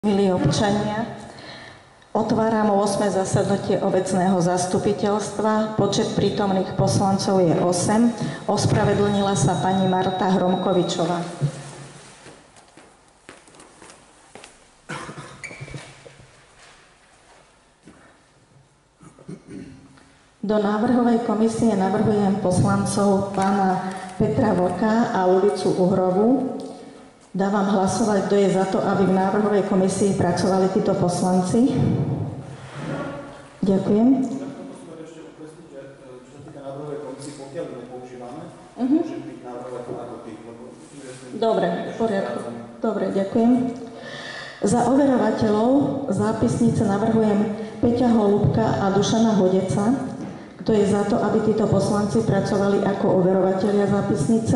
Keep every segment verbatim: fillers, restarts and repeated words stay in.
Milí občania, otváram ôsme zasadnutie obecného zastupiteľstva. Počet prítomných poslancov je osem. Ospravedlnila sa pani Marta Hromkovičová. Do návrhovej komisie navrhujem poslancov pána Petra Vlka a Ludicu Uhrovú. Dávam hlasovať, kto je za to, aby v návrhovej komisii pracovali títo poslanci. Ďakujem. Dobre, v poriadku. Dobre, ďakujem. Za overovateľov zápisnice navrhujem Peťa Holubka a Dušana Hodeca. Kto je za to, aby títo poslanci pracovali ako overovatelia zápisnice?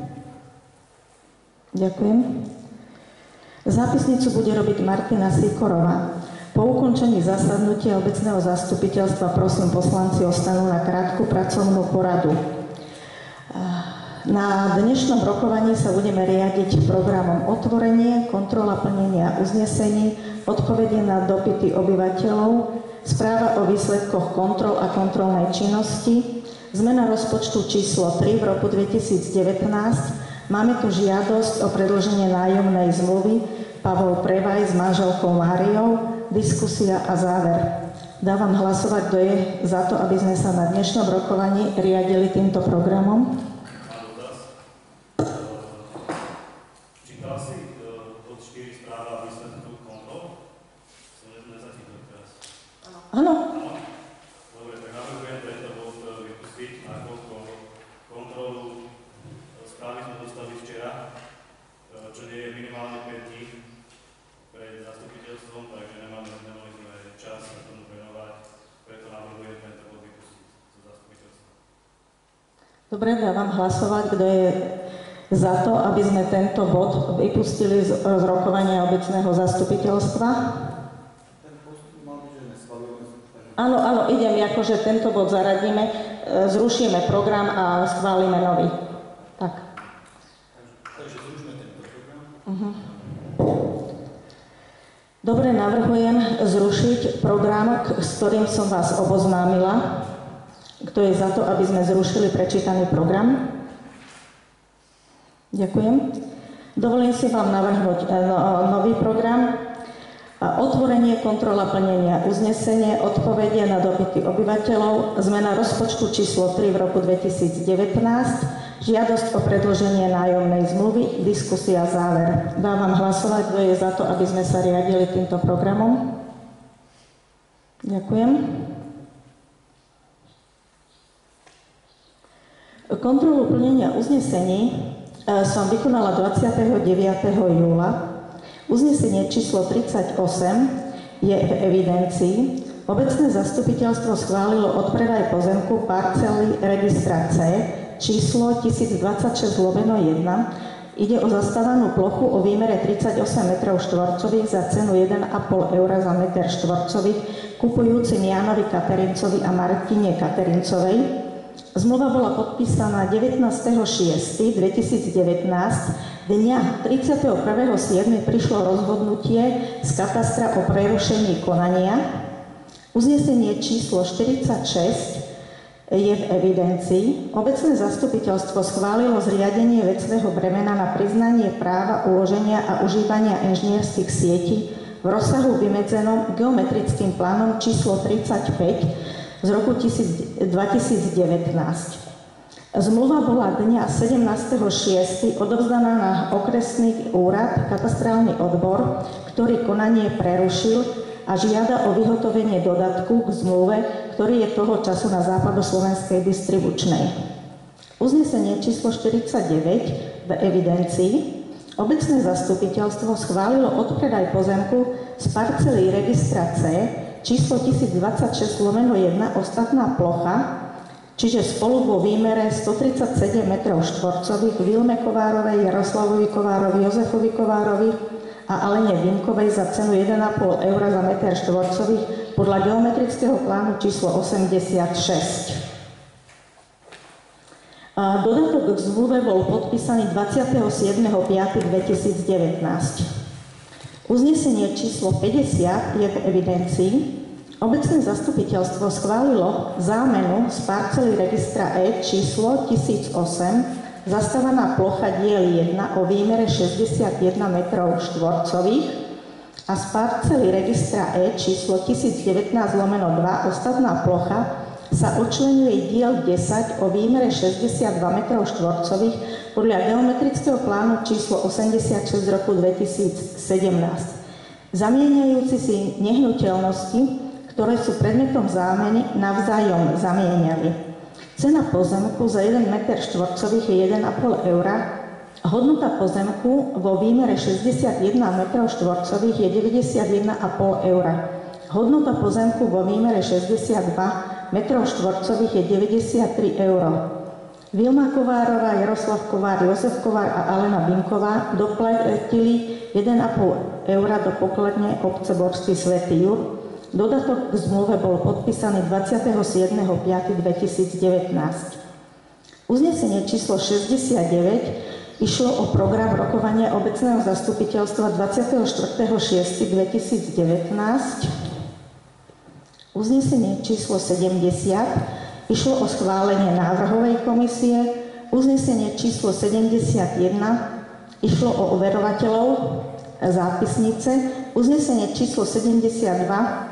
Ďakujem. Zápisnicu bude robiť Martina Sikorová. Po ukončení zasadnutia obecného zastupiteľstva prosím poslanci ostanú na krátku pracovnú poradu. Na dnešnom rokovaní sa budeme riadiť programom otvorenie, kontrola plnenia uznesení, odpovede na dopyty obyvateľov, správa o výsledkoch kontrol a kontrolnej činnosti, zmena rozpočtu číslo tri v roku dvetisícdevätnásť. Máme tu žiadosť o predĺženie nájomnej zmluvy Pavol Prevaj s manželkou Máriou, diskusia a záver. Dávam hlasovať, kto je za to, aby sme sa na dnešnom rokovaní riadili týmto programom. Čítal si bod štyri správa výsledkov kontrol? Áno. Dobre, tak navrhujem tento bod vypustiť ako kontrolu. Správy sme dostali včera, čo nie je minimálne päť dní pred zastupiteľstvom, takže nemáme, nemali sme čas na tomu venovať, preto navrhujem tento bod vypustiť zo zastupiteľstva. Dobre, dávam hlasovať, kto je za to, aby sme tento bod vypustili z, z rokovania obecného zastupiteľstva. Ten postup mal byť, že neschvaľujeme. Áno, áno, idem, akože tento bod zaradíme, zrušíme program a schválime nový. Tak. Uh-huh. Dobre, navrhujem zrušiť program, s ktorým som vás oboznámila. Kto je za to, aby sme zrušili prečítaný program? Ďakujem. Dovolím si vám navrhnúť no, nový program. Otvorenie, kontrola plnenia uznesenie, odpovede na dopyty obyvateľov, zmena rozpočtu číslo tri v roku dvetisícdevätnásť, žiadosť o predĺženie nájomnej zmluvy, diskusia záver. Dávam hlasovať, kto je za to, aby sme sa riadili týmto programom. Ďakujem. Kontrolu plnenia uznesení som vykonala dvadsiateho deviateho júla. Uznesenie číslo tridsaťosem je v evidencii. Obecné zastupiteľstvo schválilo odpredaj pozemku parcely registra C číslo tisícdvadsaťšesť lomeno jeden. Ide o zastávanú plochu o výmere tridsaťosem metrov štvorcových za cenu jeden a pol eura za meter štvorcový kupujúcim Jánovi Katerincovi a Martine Katerincovej. Zmluva bola podpísaná devätnásteho šiesteho dvetisícdevätnásť. Dňa tridsiateho prvého siedmeho prišlo rozhodnutie z katastra o prerušení konania. Uznesenie číslo štyridsaťšesť je v evidencii. Obecné zastupiteľstvo schválilo zriadenie vecného bremena na priznanie práva uloženia a užívania inžinierských sietí v rozsahu vymedzenom geometrickým plánom číslo tridsaťpäť z roku dvetisícdevätnásť. Zmluva bola dňa sedemnásteho šiesteho odovzdaná na okresný úrad, katastrálny odbor, ktorý konanie prerušil a žiada o vyhotovenie dodatku k zmluve, ktorý je toho času na západoslovenskej distribučnej. Uznesenie číslo štyridsaťdeväť v evidencii. Obecné zastupiteľstvo schválilo odpredaj pozemku z parcely registra C číslo tisícdvadsaťšesť lomeno jeden ostatná plocha, čiže spolu vo výmere stotridsaťsedem metrov štvorcových Vilme Kovárovej, Jaroslavovi Kovárovi, Jozefovi Kovárovi a Alene Vinkovej za cenu jeden a pol eura za meter štvorcových podľa geometrického plánu číslo osemdesiatšesť. Dodatok k zmluve bol podpísaný dvadsiateho siedmeho piateho dvetisícdevätnásť. Uznesenie číslo päťdesiat je v evidencii. Obecné zastupiteľstvo schválilo zámenu z parcely registra E číslo tisíc osem, zastávaná plocha diel jeden o výmere šesťdesiatjeden metrov štvorcových a z parcely registra E číslo tisíc devätnásť lomeno dva ostatná plocha sa odčleňuje diel desať o výmere šesťdesiatdva metrov štvorcových podľa geometrického plánu číslo osemdesiatšesť z roku dvetisícsedemnásť. Zamieňajúci si nehnuteľnosti, ktoré sú predmetom zámeny, navzájom zamieňali. Cena pozemku za jeden meter štvorcových je jeden a pol eura, hodnota pozemku vo výmere šesťdesiatjeden metrov štvorcových je deväťdesiatjeden a pol eura. Hodnota pozemku vo výmere šesťdesiatdva metrov štvorcových je deväťdesiattri eur. Vilma Kovárová, Jaroslav Kovár, Jozef Kovár a Alena Binková doplatili jeden a pol eura do pokladne obce Borský Svätý Jur. Dodatok k zmluve bol podpísaný dvadsiateho siedmeho piateho dvetisícdevätnásť. Uznesenie číslo šesťdesiatdeväť išlo o program rokovania obecného zastupiteľstva dvadsiateho štvrtého šiesteho dvetisícdevätnásť. Uznesenie číslo sedemdesiat išlo o schválenie návrhovej komisie. Uznesenie číslo sedemdesiatjeden išlo o overovateľov zápisnice. Uznesenie číslo sedemdesiatdva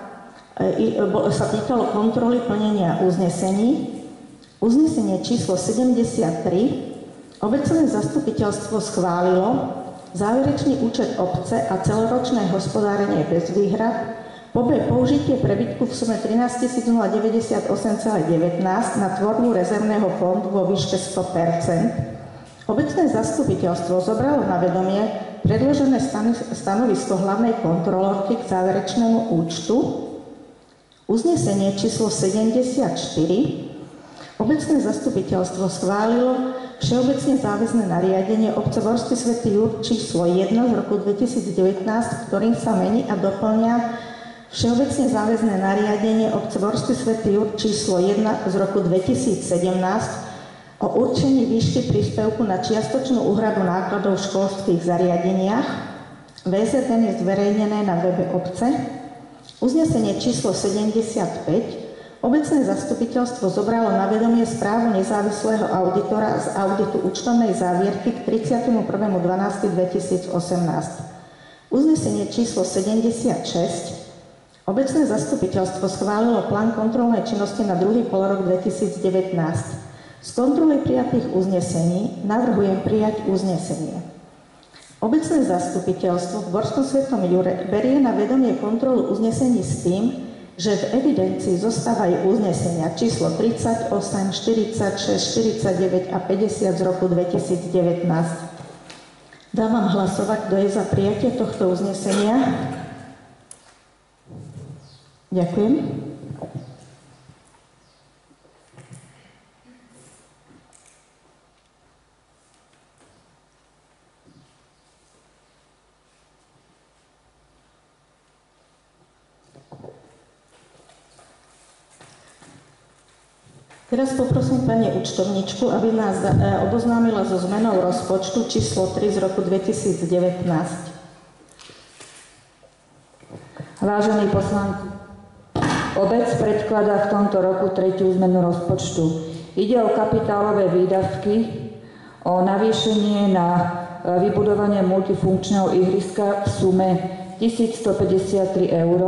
sa týkalo kontroly plnenia uznesení. Uznesenie číslo sedemdesiattri obecné zastupiteľstvo schválilo záverečný účet obce a celoročné hospodárenie bez výhrad. Po B použitie prebytku v sume trinásťtisíc deväťdesiatosem celá devätnásť na tvorbu rezervného fondu vo výške sto percent. Obecné zastupiteľstvo zobralo na vedomie predložené stanovisko hlavnej kontrolórky k záverečnému účtu. Uznesenie číslo sedemdesiatštyri. Obecné zastupiteľstvo schválilo všeobecne záväzné nariadenie obce Borský Svätý Jur číslo jeden z roku dvetisícdevätnásť, ktorým sa mení a doplňa všeobecne záväzné nariadenie obce Borský Svätý Jur číslo jeden z roku dvetisícsedemnásť o určení výšky príspevku na čiastočnú úhradu nákladov v školských zariadeniach. vé zet en je zverejnené na webe obce. Uznesenie číslo sedemdesiatpäť. Obecné zastupiteľstvo zobralo na vedomie správu nezávislého auditora z auditu účtovnej závierky k tridsiatemu prvému decembrovi dvetisícosemnásť. Uznesenie číslo sedemdesiatšesť. Obecné zastupiteľstvo schválilo plán kontrolnej činnosti na druhý polrok dvetisícdevätnásť. Z kontroly prijatých uznesení navrhujem prijať uznesenie. Obecné zastupiteľstvo v Borskom Svätom Jure berie na vedomie kontrolu uznesení s tým, že v evidencii zostávajú uznesenia číslo tridsaťosem, štyridsaťšesť, štyridsaťdeväť a päťdesiat z roku dvetisícdevätnásť. Dávam hlasovať, kto je za prijatie tohto uznesenia. Ďakujem. Teraz poprosím pani účtovničku, aby nás oboznámila so zmenou rozpočtu číslo tri z roku dvetisícdevätnásť. Vážení poslanci, obec predkladá v tomto roku tretiu zmenu rozpočtu. Ide o kapitálové výdavky, o navýšenie na vybudovanie multifunkčného ihriska v sume tisícstopäťdesiattri eur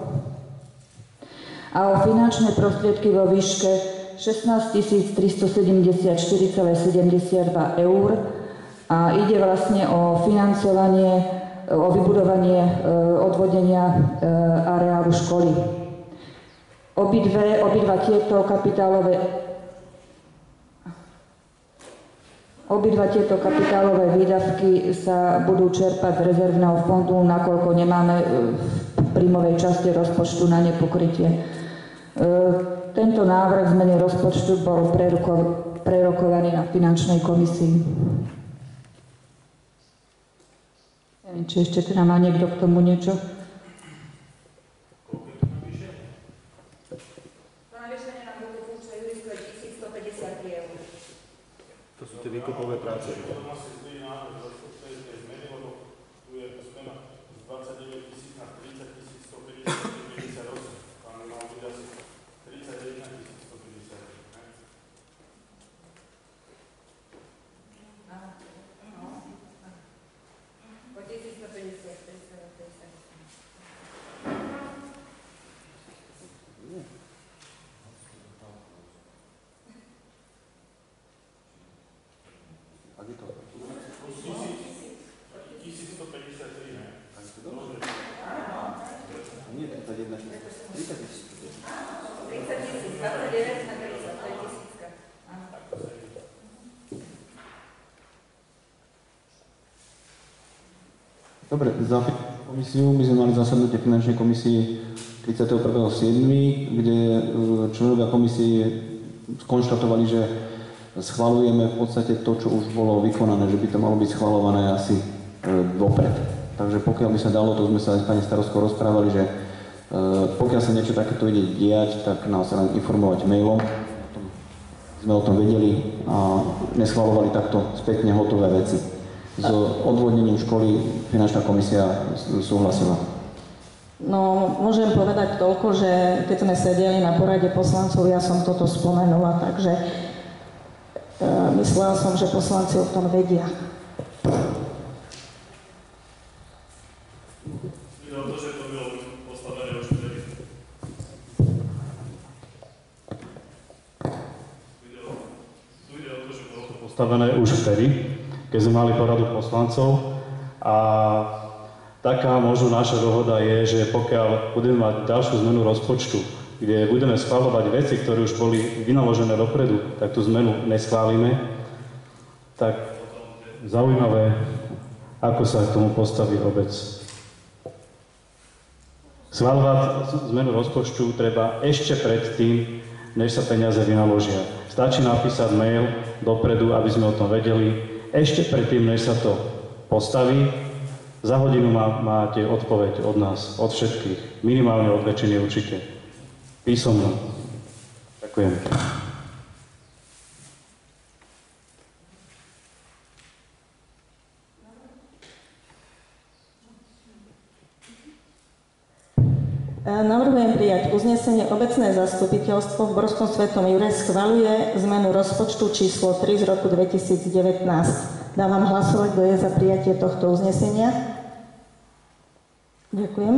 a o finančné prostriedky vo výške šestnásťtisíctristosedemdesiatštyri celá sedemdesiatdva eur a ide vlastne o financovanie, o vybudovanie odvodenia areálu školy. Obidve, obidva tieto kapitálové Obidva tieto kapitálové výdavky sa budú čerpať z rezervného fondu, nakoľko nemáme v príjmovej časti rozpočtu na ne pokrytie. Tento návrh zmeny rozpočtu bol prerokovaný na finančnej komisii. Neviem, či ešte teda má niekto k tomu niečo. To navýšenie na multifunkčné ihrisko je tisícstopäťdesiattri eur. To sú tie výkopové práce. To má si zlý návrh rozpočtovej zmeny, lebo tu je zmena z dvadsaťdeväť dvadsaťdeväť na tridsať, to je tisícka. Dobre, za komisiu my sme mali zasadnutie finančnej komisii tridsiateho prvého júla, kde členovia komisie skonštatovali, že schvaľujeme v podstate to, čo už bolo vykonané, že by to malo byť schvaľované asi e, vopred. Takže pokiaľ by sa dalo, to sme sa aj s pani starostkou rozprávali, že e, pokiaľ sa niečo takéto ide diať, tak nás len informovať mailom. Sme o tom vedeli a neschvaľovali takto spätne hotové veci. S odvodnením školy finančná komisia súhlasila. No, môžem povedať toľko, že keď sme sedeli na porade poslancov, ja som toto spomenula, takže e, myslela som, že poslanci o tom vedia. Ide o to, že to bylo postavené už vtedy. Ide o to, že bolo to postavené už vtedy, keď sme mali poradu poslancov a taká možno naša dohoda je, že pokiaľ budeme mať ďalšiu zmenu rozpočtu, kde budeme schvaľovať veci, ktoré už boli vynaložené dopredu, tak tú zmenu neschválime, tak zaujímavé, ako sa k tomu postaví obec. Schvaľovať zmenu rozpočtu treba ešte predtým, než sa peniaze vynaložia. Stačí napísať mail dopredu, aby sme o tom vedeli, ešte predtým, než sa to postaví. Za hodinu má, máte odpoveď od nás, od všetkých, minimálne od väčšiny určite, písomnú. Ďakujem. Navrhujem prijať uznesenie. Obecné zastupiteľstvo v Borskom Svetom Jure schvaľuje zmenu rozpočtu číslo tri z roku dvetisícdevätnásť. Dávam hlasovať, kto je za prijatie tohto uznesenia. Ďakujem.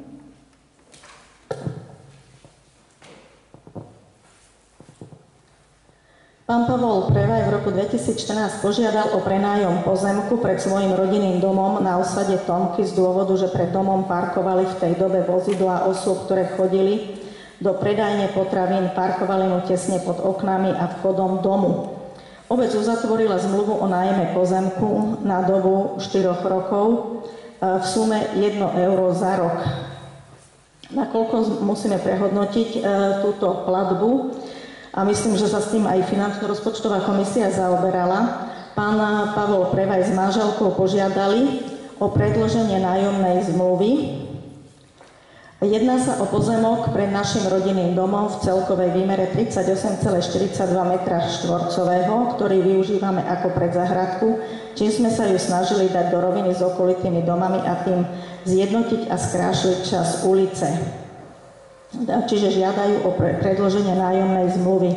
Pán Pavol Prevaj v roku dvetisícštrnásť požiadal o prenájom pozemku pred svojim rodinným domom na osade Tomky z dôvodu, že pred domom parkovali v tej dobe vozidlá osôb, ktoré chodili do predajne potravín, parkovali mu tesne pod oknami a vchodom domu. Obec uzatvorila zmluvu o nájme pozemku na dobu štyroch rokov v sume jedno euro za rok. Nakoľko musíme prehodnotiť túto platbu, a myslím, že sa s tým aj finančno-rozpočtová komisia zaoberala, pán Pavol Prevaj s manželkou požiadali o predĺženie nájomnej zmluvy. Jedná sa o pozemok pred našim rodinným domom v celkovej výmere tridsaťosem celá štyridsaťdva metra štvorcového, ktorý využívame ako predzahradku, čím sme sa ju snažili dať do roviny s okolitými domami a tým zjednotiť a skrášliť čas ulice. Čiže žiadajú o predĺženie nájomnej zmluvy.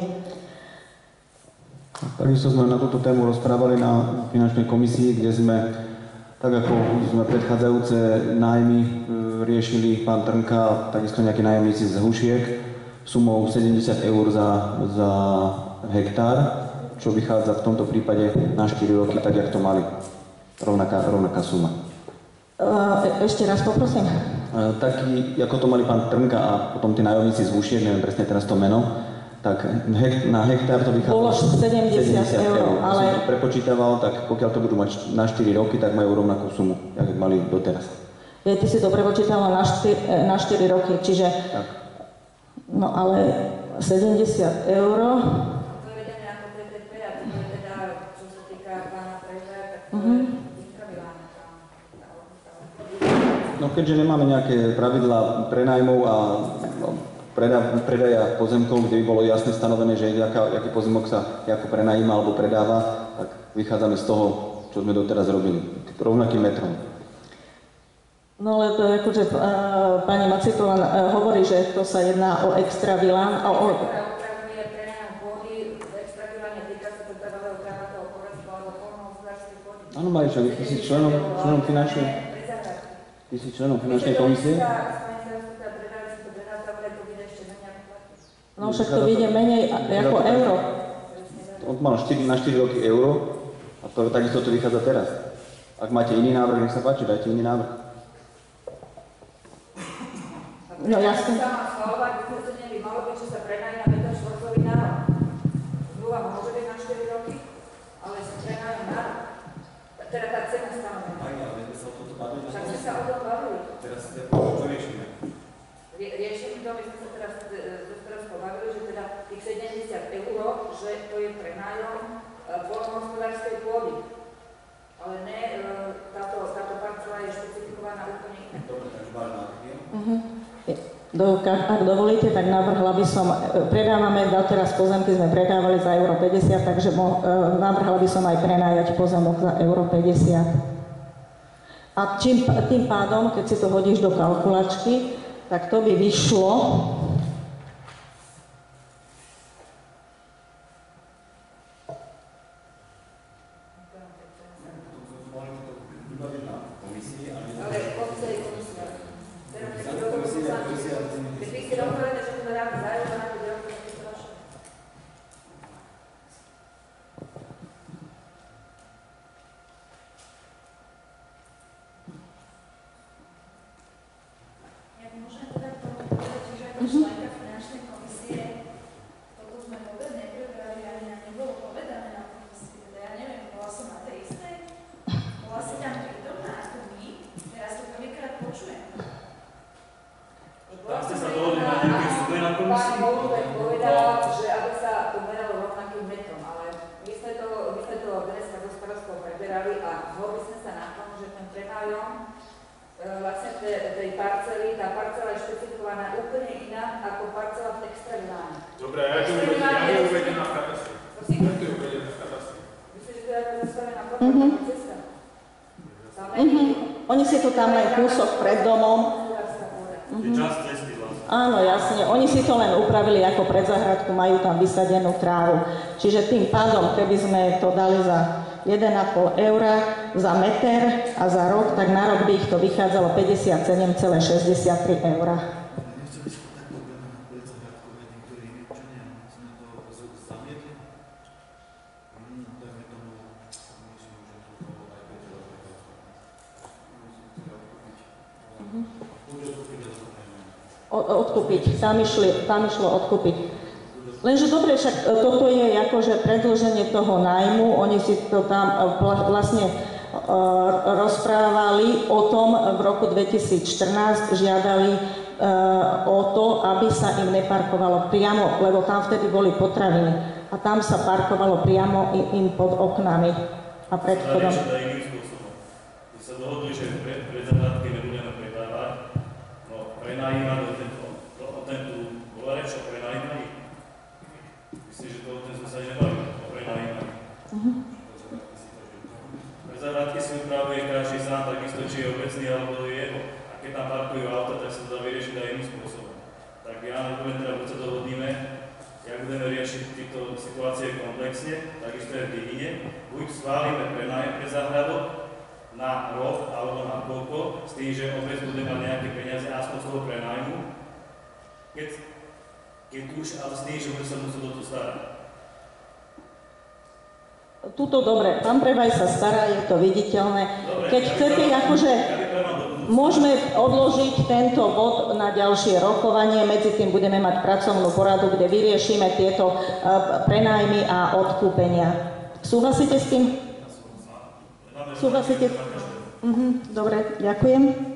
Takisto sme na túto tému rozprávali na finančnej komisii, kde sme, tak ako sme predchádzajúce nájmy riešili pán Trnka a takisto nejakí nájomníci z Hušiek sumou sedemdesiat eur za, za hektár, čo vychádza v tomto prípade na štyri roky, tak jak to mali. Rovnaká, rovnaká suma. E, ešte raz poprosím. Taký, ako to mali pán Trnka a potom tí nájomníci z Hušiek, neviem presne teraz to meno, tak na hektár to vychádza bolo sedemdesiat eur, ale... Som to prepočítaval, tak pokiaľ to budú mať na štyri roky, tak majú rovnakú sumu, jak mali doteraz. Je, ty si to prepočítala na štyri, na štyri roky, čiže... Tak. No ale sedemdesiat eur... To je vedené ako té té pé a to je teda, čo sa týka pána Prežaja, tak to je... No keďže nemáme nejaké pravidlá prenajmov a predaja pozemkov, kde by bolo jasne stanovené, že jaká, aký pozemok sa ako prenajíma alebo predáva, tak vychádzame z toho, čo sme doteraz robili, rovnakým metrom. No ale to je ako, že uh, pani Maciková uh, hovorí, že to sa jedná o extra vilán. O, o... Áno, Mariča, vy si členom, členom finančnej... Ty si členom finančnej komisie? No však to vyjde menej ako euro. On mal na štyri roky euro a to, takisto to vychádza teraz. Ak máte iný návrh, nech sa páči, dajte iný návrh. No jasne. Malo byť, že sa prenají na meter zmluva môže byť na štyri roky, ale sa prenájom na rok. Teda tá cena stanovená. Aj, ale sme sa o tomto bavili. Však sme sa o tom bavili. Teraz si to riešime. Riešime to, my sme sa teraz, teraz pobavili, že teda tých sedemdesiat eur, že to je prenájom poľnohospodárskej pôdy. Ale ne, táto, táto parcela je špecifikovaná úplne inak. Dobre, takže máme návrhy. Do, ak dovolíte, tak navrhla by som, predávame, doteraz pozemky sme predávali za euro päťdesiat, takže mo, navrhla by som aj prenájať pozemok za euro päťdesiat. A čím, tým pádom, keď si to hodíš do kalkulačky, tak to by vyšlo Oni si to tam len kúsok pred domom. Je časť cesty vlastne. Áno, jasne. Oni si to len upravili ako predzahradku, majú tam vysadenú trávu. Čiže tým pádom, keby sme to dali za jeden a pol eura za meter a za rok, tak na rok by ich to vychádzalo päťdesiatsedem celá šesťdesiattri eura. Odkúpiť, tam, išli, tam išlo odkúpiť. Lenže dobre, však toto je akože predĺženie toho nájmu, oni si to tam vlastne rozprávali o tom v roku dvetisícštrnásť, žiadali o to, aby sa im neparkovalo priamo, lebo tam vtedy boli potraviny a tam sa parkovalo priamo im pod oknami a pred vchodom. My sa dohodli, že pred, pred zahradky nebudeme predávať, no prenajímať o tento, o tento, bola reč o prenajímaní. Myslím, že to o ten sme sa nebavili, o prenajímaní. Uh-huh. Pre zahradky si upravuje každý sám, takisto či je obecný alebo je jeho. A keď tam parkujú auta, tak sa to dá vyriešiť aj iným spôsobom. Tak ja navrhujem teda, buď sa dohodníme, jak budeme riešiť tieto situácie komplexne, takisto je v Dyhine, buď schválime prenájem pre záhradok na rok alebo na koľko, s tým, že obec bude mať nejaké peniaze aspoň z toho prenájmu, keď, keď už, ale s tým, že bude sa musieť o to starať. Tuto dobre, pán Prevaj sa stará, je to viditeľné. Dobre, keď ja chcete, by akože ja môžeme odložiť tento bod na ďalšie rokovanie, medzi tým budeme mať pracovnú poradu, kde vyriešime tieto uh, prenájmy a odkúpenia. Súhlasíte s tým? Súhlasíte? Uh-huh, dobre, ďakujem.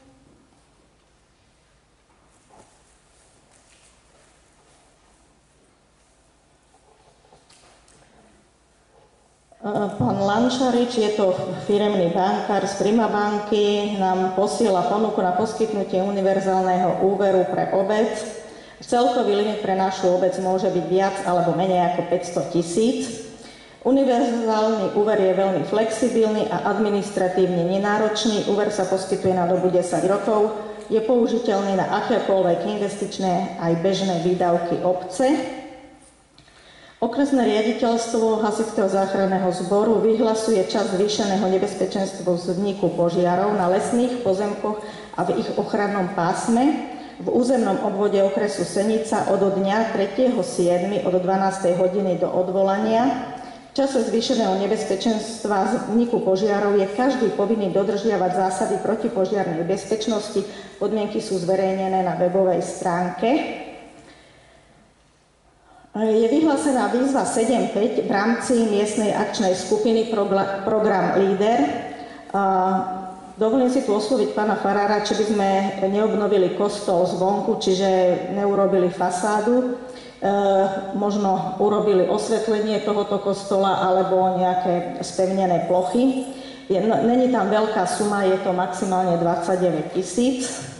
Pán Lančarič, je to firemný bankár z Prima banky, nám posiela ponuku na poskytnutie univerzálneho úveru pre obec. Celkový limit pre našu obec môže byť viac alebo menej ako päťsto tisíc. Univerzálny úver je veľmi flexibilný a administratívne nenáročný. Úver sa poskytuje na dobu desať rokov. Je použiteľný na akékoľvek investičné aj bežné výdavky obce. Okresné riaditeľstvo Hasičského záchranného zboru vyhlasuje čas zvýšeného nebezpečenstva vzniku požiarov na lesných pozemkoch a v ich ochrannom pásme v územnom obvode okresu Senica od dňa tretieho siedmeho od dvanástej hodiny do odvolania. V čase zvýšeného nebezpečenstva vzniku požiarov je každý povinný dodržiavať zásady protipožiarnej bezpečnosti. Podmienky sú zverejnené na webovej stránke. Je vyhlásená výzva sedem päť v rámci miestnej akčnej skupiny Program Líder. Dovolím si tu osloviť pána farára, či by sme neobnovili kostol zvonku, čiže neurobili fasádu, možno urobili osvetlenie tohoto kostola alebo nejaké spevnené plochy. Není tam veľká suma, je to maximálne dvadsaťdeväť tisíc.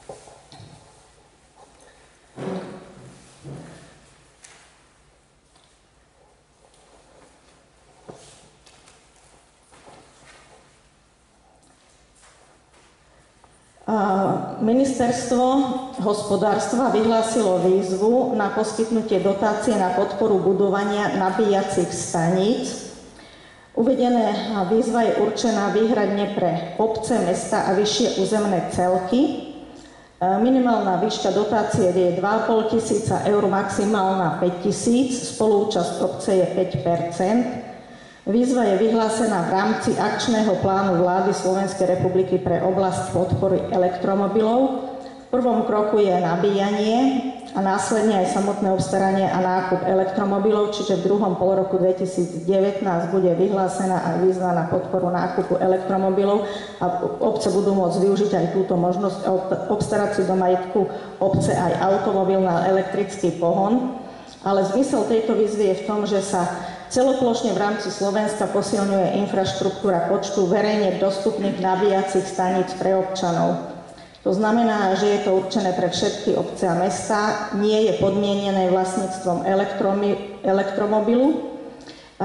Ministerstvo hospodárstva vyhlásilo výzvu na poskytnutie dotácie na podporu budovania nabíjacích staníc. Uvedená výzva je určená výhradne pre obce, mesta a vyššie územné celky. Minimálna výška dotácie je dva a pol tisíca eur, maximálna päť tisíc, spoluúčasť obce je päť percent. Výzva je vyhlásená v rámci akčného plánu vlády Slovenskej republiky pre oblasť podpory elektromobilov. V prvom kroku je nabíjanie a následne aj samotné obstaranie a nákup elektromobilov, čiže v druhom polroku dvetisícdevätnásť bude vyhlásená aj výzva na podporu nákupu elektromobilov a obce budú môcť využiť aj túto možnosť obstarať si do majetku obce aj automobil na elektrický pohon. Ale zmysel tejto výzvy je v tom, že sa celoplošne v rámci Slovenska posilňuje infraštruktúra počtu verejne dostupných nabíjacích staníc pre občanov. To znamená, že je to určené pre všetky obce a mestá, nie je podmienené vlastníctvom elektromobilu a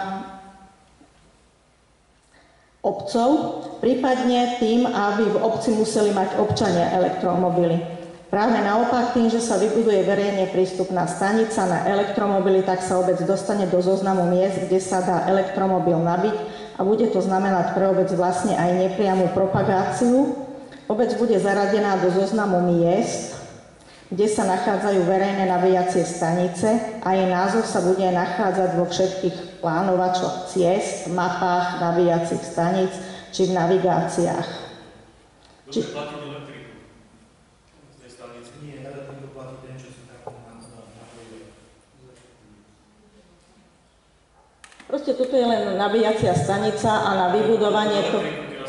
obcov, prípadne tým, aby v obci museli mať občania elektromobily. Práve naopak, tým, že sa vybuduje verejne prístupná stanica na elektromobily, tak sa obec dostane do zoznamu miest, kde sa dá elektromobil nabiť a bude to znamenať pre obec vlastne aj nepriamu propagáciu. Obec bude zaradená do zoznamu miest, kde sa nachádzajú verejné nabíjacie stanice a jej názov sa bude nachádzať vo všetkých plánovačoch ciest, mapách nabíjacích staníc či v navigáciách. Či... Proste toto je len nabíjacia stanica a na vybudovanie to...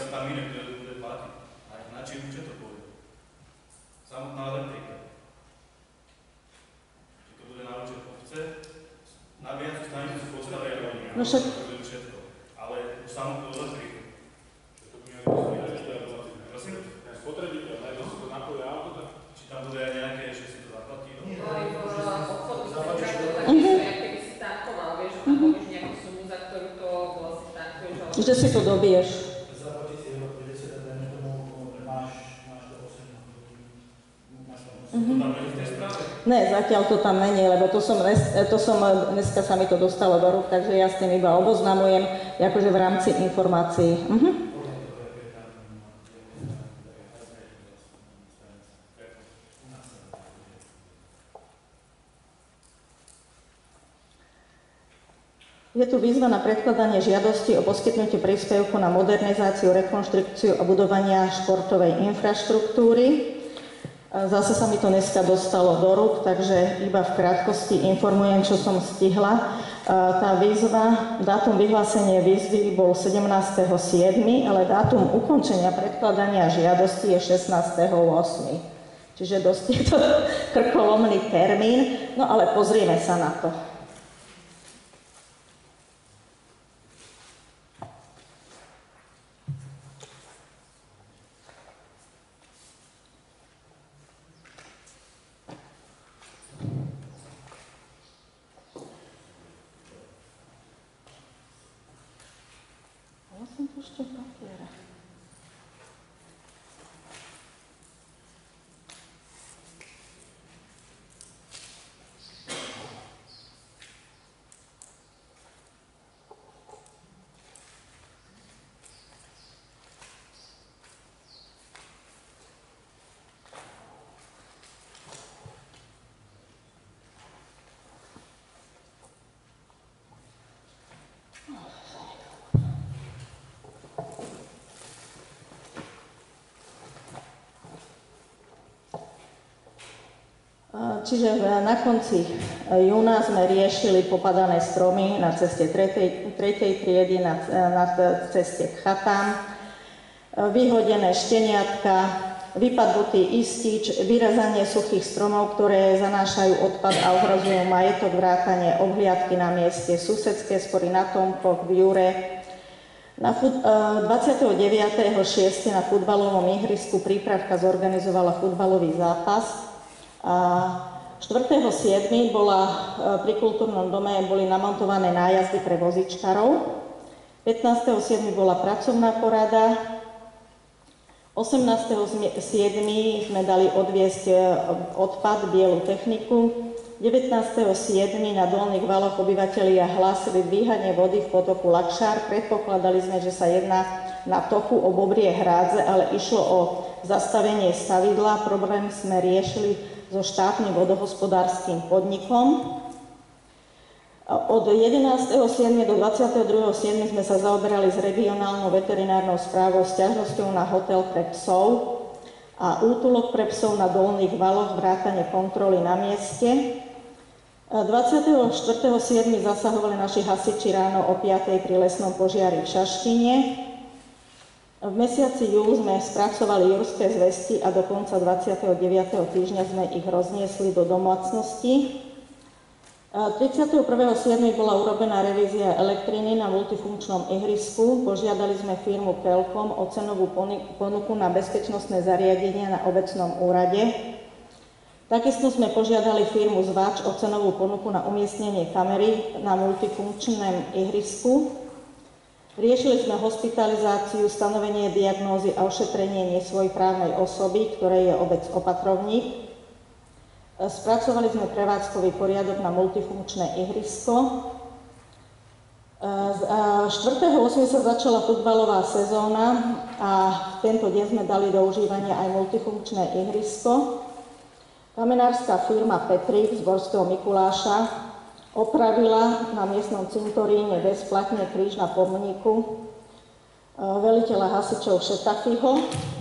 Samotná elektrika. Či to bude na účet obce, nabíjaciu stanicu sú postavia oni, no však... všetko. Ale samotnú elektriku. Čo to bude nejaké prosím? Spotrebiteľ, najmä si to napojí auto, či tam bude aj nejaké, že si to zaplatí? Nie, ale v obchodu si zaplatíš to, keby si tankoval, vieš, že tam povieš nejakú sumu, za ktorú to vlastne tankuješ. Že si to dobiješ. Mm-hmm. Ne, zatiaľ to tam není, lebo to som, to som, dneska sa mi to dostalo do rúk, takže ja s tým iba oboznamujem, akože v rámci informácií. Mm-hmm. Je tu výzva na predkladanie žiadosti o poskytnutie príspevku na modernizáciu, rekonštrukciu a budovania športovej infraštruktúry. Zase sa mi to dneska dostalo do rúk, takže iba v krátkosti informujem, čo som stihla. Tá výzva, dátum vyhlásenia výzvy bol sedemnásteho siedmeho ale dátum ukončenia predkladania žiadosti je šestnásteho ôsmeho Čiže dosť je to krkolomný termín, no ale pozrieme sa na to. Čiže na konci júna sme riešili popadané stromy na ceste tretej, tretej triedy, na, na ceste k chatám, vyhodené šteniatka, vypadnutý istič, vyrazanie suchých stromov, ktoré zanášajú odpad a ohrozujú majetok, vrátanie obhliadky na mieste, susedské spory na Tomkoch, v Jure. Na fut, dvadsiateho deviateho šiesteho na futbalovom ihrisku prípravka zorganizovala futbalový zápas. A štvrtého siedmeho bola pri kultúrnom dome boli namontované nájazdy pre vozičkarov. pätnásteho siedmeho bola pracovná porada. osemnásteho siedmeho sme dali odviesť odpad, bielu techniku. devätnásteho siedmeho na Dolných Valoch obyvatelia hlásili dvíhanie vody v potoku Lakšár. Predpokladali sme, že sa jedná na toku o Bobrie hrádze, ale išlo o zastavenie stavidla. Problém sme riešili so štátnym vodohospodárskym podnikom. Od jedenásteho siedmeho do dvadsiateho druhého siedmeho sme sa zaoberali s regionálnou veterinárnou správou sťažnosťou na hotel pre psov a útulok pre psov na Dolných Valoch, vrátane kontroly na mieste. dvadsiateho štvrtého siedmeho zasahovali naši hasiči ráno o piatej pri lesnom požiari v Šaštine. V mesiaci júl sme spracovali jurské zvesti a do konca dvadsiateho deviateho týždňa sme ich rozniesli do domácnosti. tridsiateho prvého siedmeho bola urobená revízia elektriny na multifunkčnom ihrisku. Požiadali sme firmu Kelkom o cenovú ponuku na bezpečnostné zariadenia na obecnom úrade. Takisto sme požiadali firmu Zvač o cenovú ponuku na umiestnenie kamery na multifunkčnom ihrisku. Riešili sme hospitalizáciu, stanovenie diagnózy a ošetrenie nesvojprávnej osoby, ktorej je obec opatrovník. Spracovali sme prevádzkový poriadok na multifunkčné ihrisko. štvrtého ôsmeho sa začala futbalová sezóna a v tento deň sme dali do užívania aj multifunkčné ihrisko. Kamenárska firma Petrik z Borského Mikuláša opravila na miestnom cintoríne bezplatne kríž na pomníku veliteľa hasičov Šetachyho.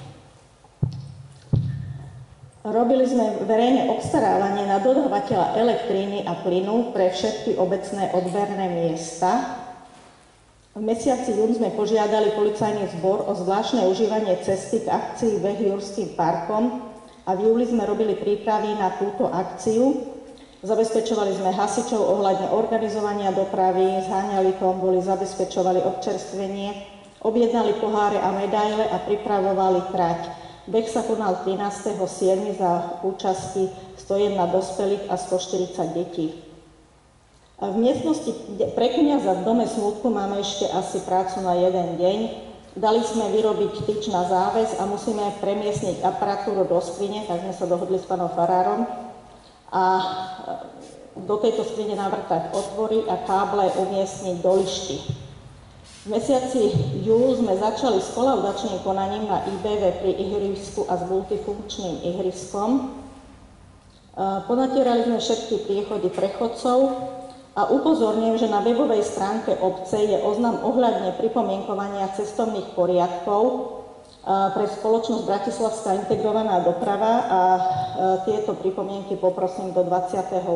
Robili sme verejné obstarávanie na dodávateľa elektríny a plynu pre všetky obecné odberné miesta. V mesiaci jún sme požiadali policajný zbor o zvláštne užívanie cesty k akcii Beh Jurským parkom a v júli sme robili prípravy na túto akciu. Zabezpečovali sme hasičov ohľadne organizovania dopravy, zháňali konvoly, zabezpečovali občerstvenie, objednali poháre a medaile a pripravovali trať. Beh sa konal trinásteho siedmeho za účasti stojedna dospelých a stoštyridsať detí. A v miestnosti pre kňaza v dome smútku máme ešte asi prácu na jeden deň. Dali sme vyrobiť tyč na záväz a musíme premiestniť aparatúru do skrine, tak sme sa dohodli s pánom farárom, a do tejto skrine navrtať otvory a káble umiestniť do lišty. V mesiaci júl sme začali s kolaudačným konaním na í bé vé pri ihrisku a s multifunkčným ihriskom. Ponatierali sme všetky priechody prechodcov a upozorňujem, že na webovej stránke obce je oznam ohľadne pripomienkovania cestovných poriadkov pre spoločnosť Bratislavská integrovaná doprava a tieto pripomienky poprosím do dvadsiateho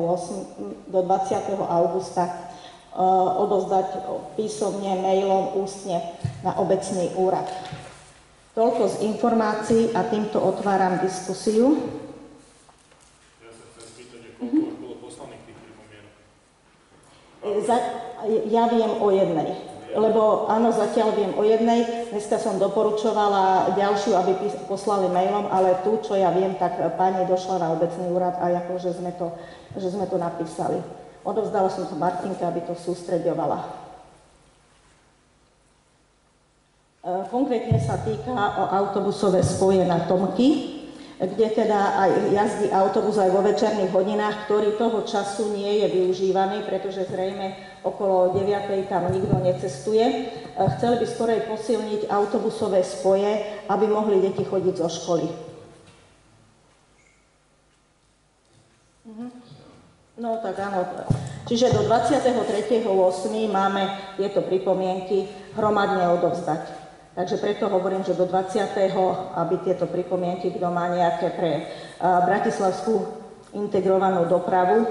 augusta odozdať písomne, mailom, ústne na obecný úrad. Toľko z informácií a týmto otváram diskusiu. Ja sa chcem spýtať, koľko už bolo poslaných tých pripomienok? Ja viem o jednej. Lebo áno, zatiaľ viem o jednej, dneska som doporučovala ďalšiu, aby poslali mailom, ale tu, čo ja viem, tak pani došla na obecný úrad a akože sme to, že sme to napísali. Odovzdala som to Martinke, aby to sústreďovala. Konkrétne sa týka o autobusové spoje na Tomky, kde teda aj jazdí autobus aj vo večerných hodinách, ktorý toho času nie je využívaný, pretože zrejme okolo deviatej tam nikto necestuje. Chceli by skorej posilniť autobusové spoje, aby mohli deti chodiť zo školy. No tak áno. Čiže do dvadsiateho tretieho ôsmeho máme tieto pripomienky hromadne odovzdať. Takže preto hovorím, že do dvadsiateho aby tieto pripomienky, kto má nejaké pre Bratislavskú integrovanú dopravu.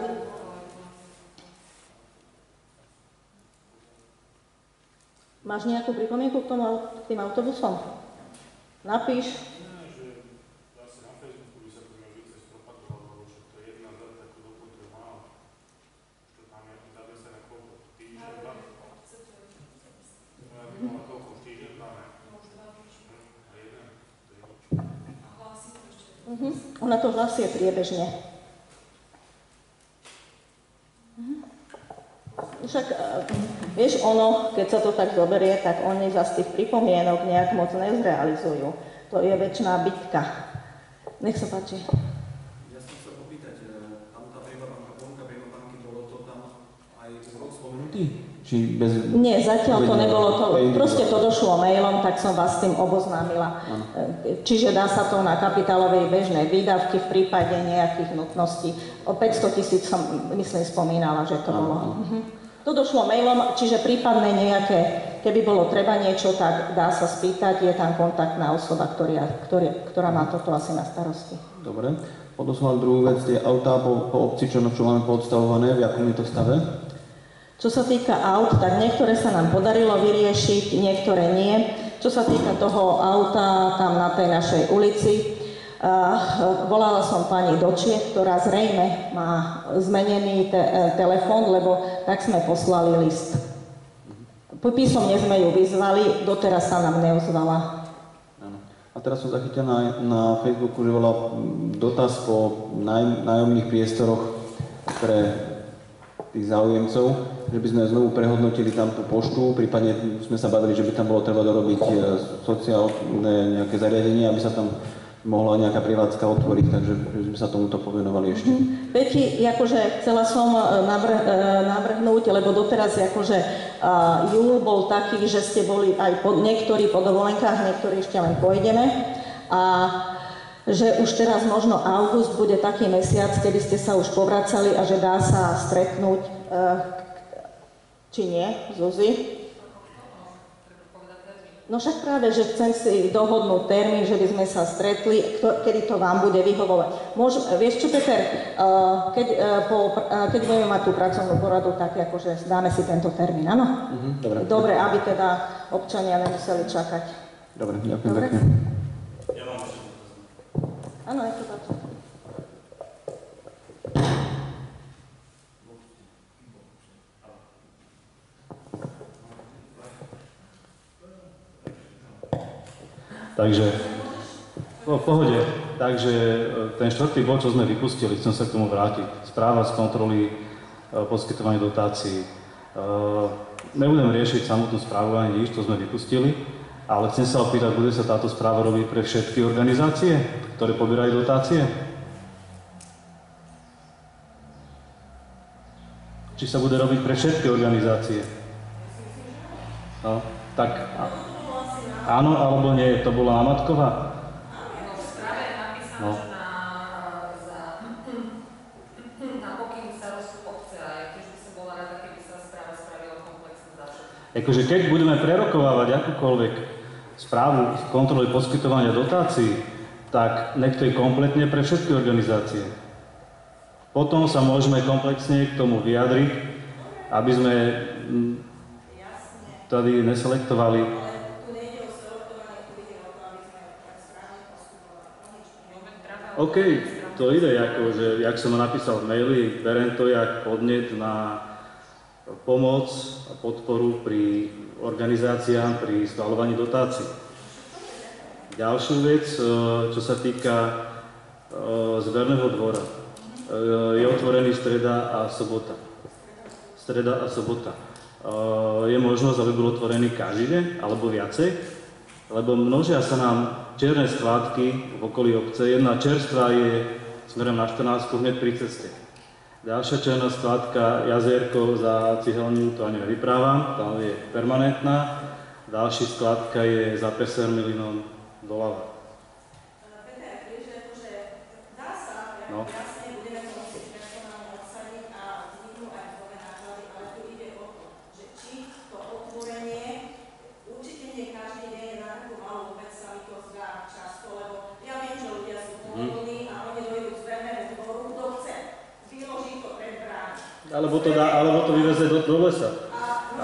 Máš nejakú pripomienku k, tomu, k tým autobusom? Napíš. Nie, že asi na Facebooku by sa to mňa více spropagovalo, že to je jedna za takú doputu málo. Že tam je dá sa na koľko týždeň, dva? Ja by mala koľko týždeň, dva, ne? A jeden, to je nič. Uh-huh. Ona to hlasie priebežne. Uh-huh. Však, vieš, ono, keď sa to tak zoberie, tak oni zase tých pripomienok nejak moc nezrealizujú. To je väčšiná bitka. Nech sa páči. Ja som sa popýtať, tam tá priebabanka, ponuka priebabanky, bolo to tam aj zvuk spomenutý? Či bez... Nie, zatiaľ to nebolo to, proste to došlo mailom, tak som vás s tým oboznámila. Ano. Čiže dá sa to na kapitálovej bežnej výdavky v prípade nejakých nutností. O päťsto tisíc som, myslím, spomínala, že to Ano, bolo. ano. Mhm. To došlo mailom, čiže prípadne nejaké, keby bolo treba niečo, tak dá sa spýtať, je tam kontaktná osoba, ktorá, ktorá, ktorá má toto asi na starosti. Dobre. Potom som mal druhú vec, tie autá po, po obci, čo, čo máme poodstavované, v akom je to stave? Čo sa týka aut, tak niektoré sa nám podarilo vyriešiť, niektoré nie. Čo sa týka toho auta tam na tej našej ulici, uh, volala som pani Dočie, ktorá zrejme má zmenený te- telefón, lebo tak sme poslali list. Písomne sme ju vyzvali, doteraz sa nám neozvala. Áno. A teraz som zachytil na, na Facebooku, že bola dotaz po náj, nájomných priestoroch pre tých záujemcov, že by sme znovu prehodnotili tam tú poštu, prípadne sme sa bavili, že by tam bolo treba dorobiť sociálne nejaké zariadenie, aby sa tam mohla nejaká prevádzka otvoriť, takže že sme sa tomuto povenovali ešte. Mm-hmm. Peti, akože chcela som navr- navrhnúť, lebo doteraz akože uh, júl bol taký, že ste boli aj po, niektorí po dovolenkách, niektorí ešte len pôjdeme. A že už teraz možno august bude taký mesiac, kedy ste sa už povracali a že dá sa stretnúť, uh, či nie, Zuzi? No však práve, že chcem si dohodnúť termín, že by sme sa stretli, kedy to vám bude vyhovovať. Môž, vieš čo, Peter, uh, keď, uh, po, uh, keď budeme mať tú pracovnú poradu, tak akože dáme si tento termín, áno? Mhm, dobre. Dobre, aby teda občania nemuseli čakať. Dobre, ďakujem Dobre. pekne. Ja mám ešte Áno, je to tak. Takže, no, v pohode, takže ten štvrtý bod, čo sme vypustili, chcem sa k tomu vrátiť. Správa z kontroly e, poskytovania dotácií. E, nebudem riešiť samotnú správu ani nič, to sme vypustili, ale chcem sa opýtať, bude sa táto správa robiť pre všetky organizácie, ktoré pobierajú dotácie? Či sa bude robiť pre všetky organizácie? No, tak... Áno, alebo nie, to bola námatková? No, v správe je napísané, No. že na, za, na pokyn starostu obce a ja tiež by som bola rada, keby sa správa spravila komplexne za všetko. Akože keď budeme prerokovávať akúkoľvek správu z kontroly poskytovania dotácií, tak nech to je kompletne pre všetky organizácie. Potom sa môžeme komplexne k tomu vyjadriť, aby sme mm, tady neselektovali. OK, to ide, akože, jak som napísal v maili, berem to jak podnet na pomoc a podporu pri organizáciám pri schvaľovaní dotácií. Ďalšiu vec, čo sa týka zberného dvora. Je otvorený streda a sobota. Streda a sobota. Je možnosť, aby bol otvorený každý deň, alebo viacej, lebo množia sa nám čierne skládky v okolí obce. Jedna čerstvá je smerom na štrnástku hneď pri ceste. Ďalšia černá skládka, jazierko za cihelňu, to ani nevyprávam, tam je permanentná. Ďalšia skládka je za Pesermilinom doľava. No. Alebo to, dá, alebo to vyveze do, do lesa. A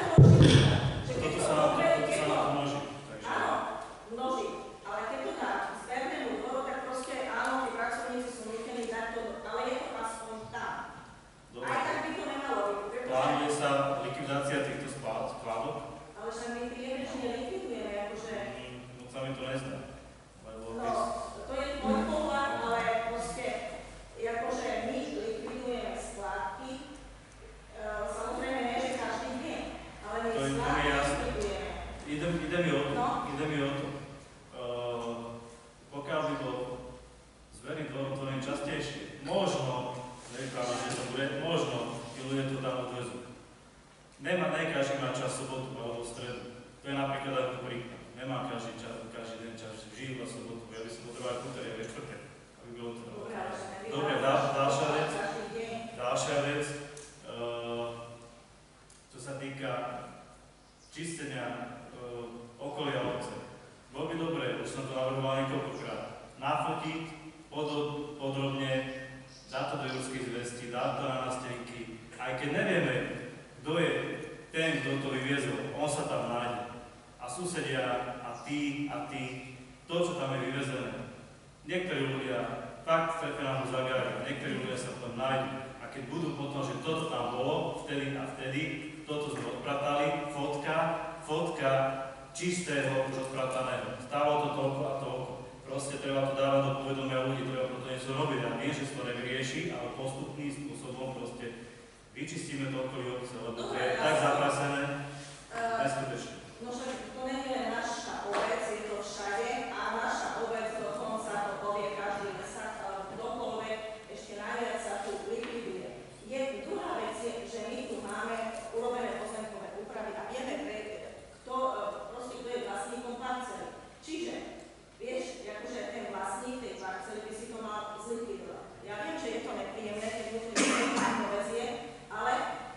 toto sa na to, toto sa na to množí. Takže. Áno, množí. Ale keď to dá zbernému dvoru, tak proste áno, tí pracovníci sú nutení dať to, ale je to aspoň tam. Dobre. Aj tak by to nemalo byť. pretože- Plánuje sa likvidácia týchto spá- skladok? Ale že my priebežne likvidujeme, akože... Mm, Moc sa mi to nezdá. Lebo No, keď to je môj pohľad, ale proste, akože my likvidujeme skládky, e, samozrejme nie, že každý deň, ale my To je- to mi skládky jasné. likvidujeme. Ide, ide mi o to, No. ide mi o to. Uh, pokiaľ by bol zverný dvor otvorený častejšie, možno, nevyprávam, že to bude, možno, tí ľudia to tam odvezú. Nemá, ne každý má čas sobotu alebo stredu. To je napríklad ako príklad. Nemá každý čas, každý deň čas žiť v sobotu. Ja by som potreboval kuterie, ve štvrtek, aby bolo to. Dobre, ale že nevyprávam, Dobre, dá- ďalšia že vec. každý deň. Ďalšia vec, uh, čo sa týka čistenia uh, okolia obce. Bolo by dobré, už som to navrhoval niekoľkokrát, nafotiť podro- podrobne, dať to do ľudských zvestí, dať to na nástenky, aj keď nevieme, kto je ten, kto to vyviezol, on sa tam nájde. A susedia, a tí, a tí, to, čo tam je vyvezené. Niektorí ľudia fakt trefia na to zagária, niektorí ľudia sa tam nájdu. A keď budú potom, že toto tam bolo, vtedy a vtedy, toto sme odpratali, fotka, fotka čistého, už odprataného. Stalo to toľko a toľko. Proste treba to dávať do povedomia ľudí, treba preto niečo robiť. Ja viem, že sa to nevyrieši, ale postupným spôsobom proste vyčistíme to okolie obce, lebo to je tak zaprasené, neskutočne. No však to nie je len naša obec, je to všade a naša obec dokonca to povie každý mesák alebo kdokoľvek, ešte najviac sa tu likviduje. Je, druhá vec je, že my tu máme urobené pozemkové úpravy a vieme, pre, kto, e, proste, kto je vlastníkom parcely. Čiže, vieš, akože ten vlastník tej parcely by si to mal zlikvidovať. Ja viem, že je to nepríjemné, keď musím povedzie, ale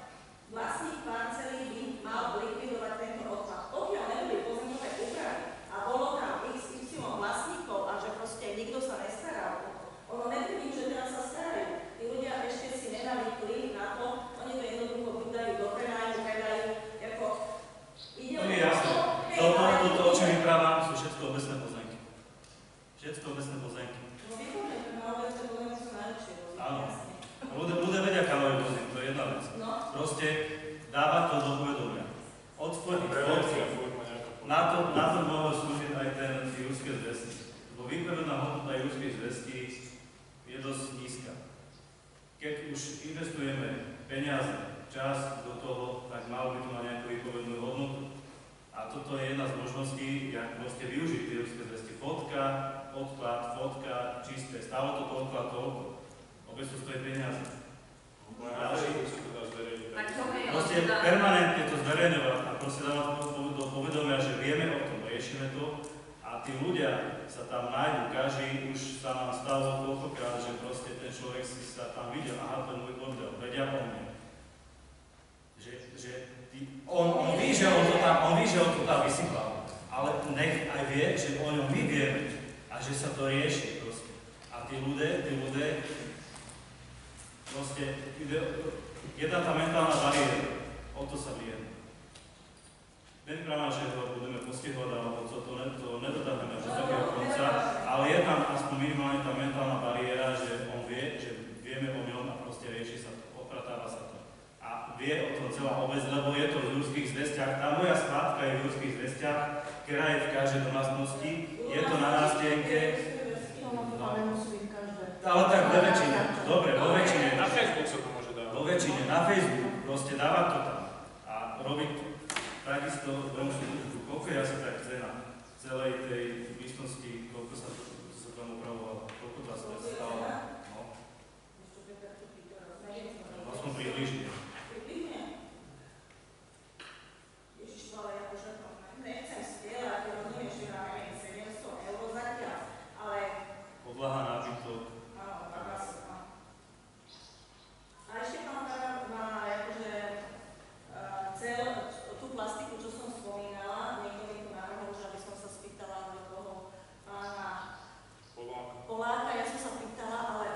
vlastník parcely by mal likvidovať tento odpad. Pokiaľ neboli pozemkové úpravy a bolo tam iks ypsilon vlastníkov a že proste nikto sa nestaral o to, ono netvrdím, že teraz sa starajú. Tí ľudia ešte si nenavykli na to, oni to jednoducho vydajú do prenájmu, predajú, ako ide To o mi je jasné. hej, Toto, ale toto, o čom ide- vyprávam, sú všetko obecné pozemky. Všetko obecné pozemky. No výborné, to na obecné pozemky sú najlepšie pozemky, Áno. jasne. Ľudia, ľudia vedia, kam majú vozím, to je jedna vec. No, Proste dávať to do povedomia. Odfotiť fotky. Na to, na to mohol slúžiť aj ten jurské zvesti. Lebo výpovedná hodnota jurských zvestí je dosť nízka. Keď už investujeme peniaze, čas do toho, tak malo by to mať nejakú výpovednú hodnotu. A toto je jedna z možností, jak proste využiť tie jurské zvesti. Fotka, odklad, fotka, čisté. Stálo to toľko a toľko. Obe sú stojí peniaze. Ďalší. Tak to je Proste permanentne to zverejňovať a proste dávať to do povedomia, že vieme o tom, riešime to a tí ľudia sa tam nájdu, každý už sa nám stalo toľkokrát, že proste ten človek si sa tam videl, aha, to je môj bordel, vedia o mne. Že, že tí, on, on ví, že on to tam, on ví, že on to tam vysypal, ale nech aj vie, že o ňom my vieme a že sa to rieši proste. A tí ľudia, tí ľudia, proste ide, jedna tá mentálna bariéra, o to sa vie. Nevyprávam, že ho budeme postihovať, alebo co, to, ne, to nedotáhneme až do takého konca, ale je tam aspoň minimálne tá mentálna bariéra, že on vie, že vieme o ňom a proste rieši sa to, opratáva sa to. A vie o tom celá obec, lebo je to v ľudských zvestiach. Tá moja skládka je v ľudských zvestiach, ktorá je v každej domácnosti, je to na nástienke. Ale tak vo väčšine, dobre, vo väčšine. Na Facebook sa to môže dávať. Vo väčšine, na Facebook, proste dávať to tam a robiť to. Takisto domnú službu, koľko je asi tak cena celej tej místnosti, koľko sa, sa tam upravovalo, koľko to asi tak stalo. No. Aspoň približne. Ježiš, ale akože to nechcem stieľať, ja rozumiem, že máme sedemsto eur zatiaľ, ale Podlaha, nábytok. áno, tak asi, no. A ešte pán Taran má akože uh, cel, tú plastiku, čo som spomínala, niekto mi tu navrhol, že aby som sa spýtala do toho pána Poláka. Poláka, ja som sa pýtala, ale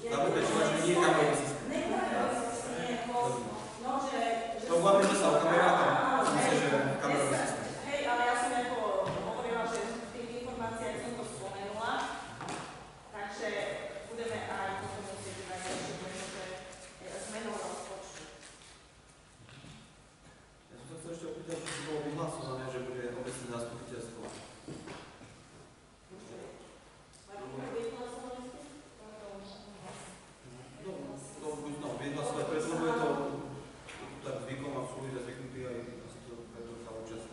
Zabezpečovať, že nie je kamerový systém. To bavíme sa o kamerách, myslím, že kamerový systém. Hej, ale ja som ako hovorila, že v tých informáciách som to spomenula, takže budeme aj potom musieť dať ďalšie zmenu rozpočtu. Ja som sa chcel ešte opýtať, či bolo vyhlasované, že bude obecné zastupiteľstvo. No, no, vyhlasovať, preto lebo je to tak zvykom a v súlade zvyknutý aj asi to preto sa účastní.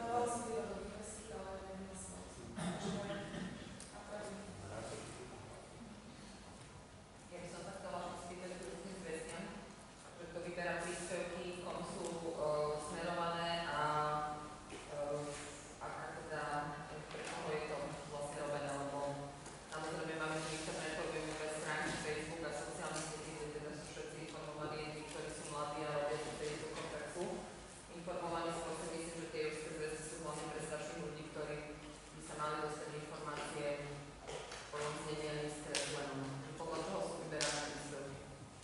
Ja by som sa chcela spýtať k rôznym zvestiam, že to vyberá príspevky, komu sú uh, smerované a uh, aká teda, pre koho je to vlastne robené, lebo samozrejme máme tu internetové stránky, Facebook a sociálne siete, kde teda sú všetci informovaní, tí, ktorí sú mladí a robia tú tejto kontaktu. Informovaní skôr si myslím, že tie európske zväzky sú hlavne pre starších ľudí, ktorí by sa mali dostať informácie o znení stredlenom. Podľa toho sú vyberané príspevky.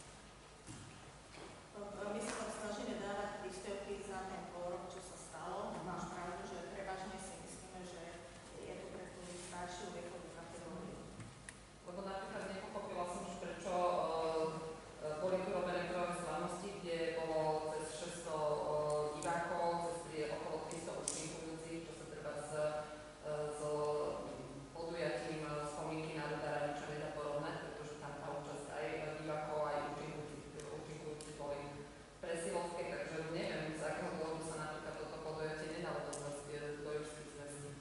My sa tam snažíme dávať príspevky za ten pôrok, čo sa stalo. Máš pravdu, že prevažne si myslíme, že je to pre tú staršiu vekovú kategóriu. Lebo napríklad nepochopila som, že prečo uh, boli tu robené prvé slávnosti, kde bolo cez šesťsto uh, divákov, cez tri, okolo tristo účinkujúcich, čo sa treba s, uh, s podujatím uh, spomienky na Rudára niečo nedá porovnať, pretože tam tá účasť aj divákov, aj účinkujúci, účinkujúci boli presilovské, takže neviem, z akého dôvodu sa napríklad toto podujatie nedalo do Jurských zväzí.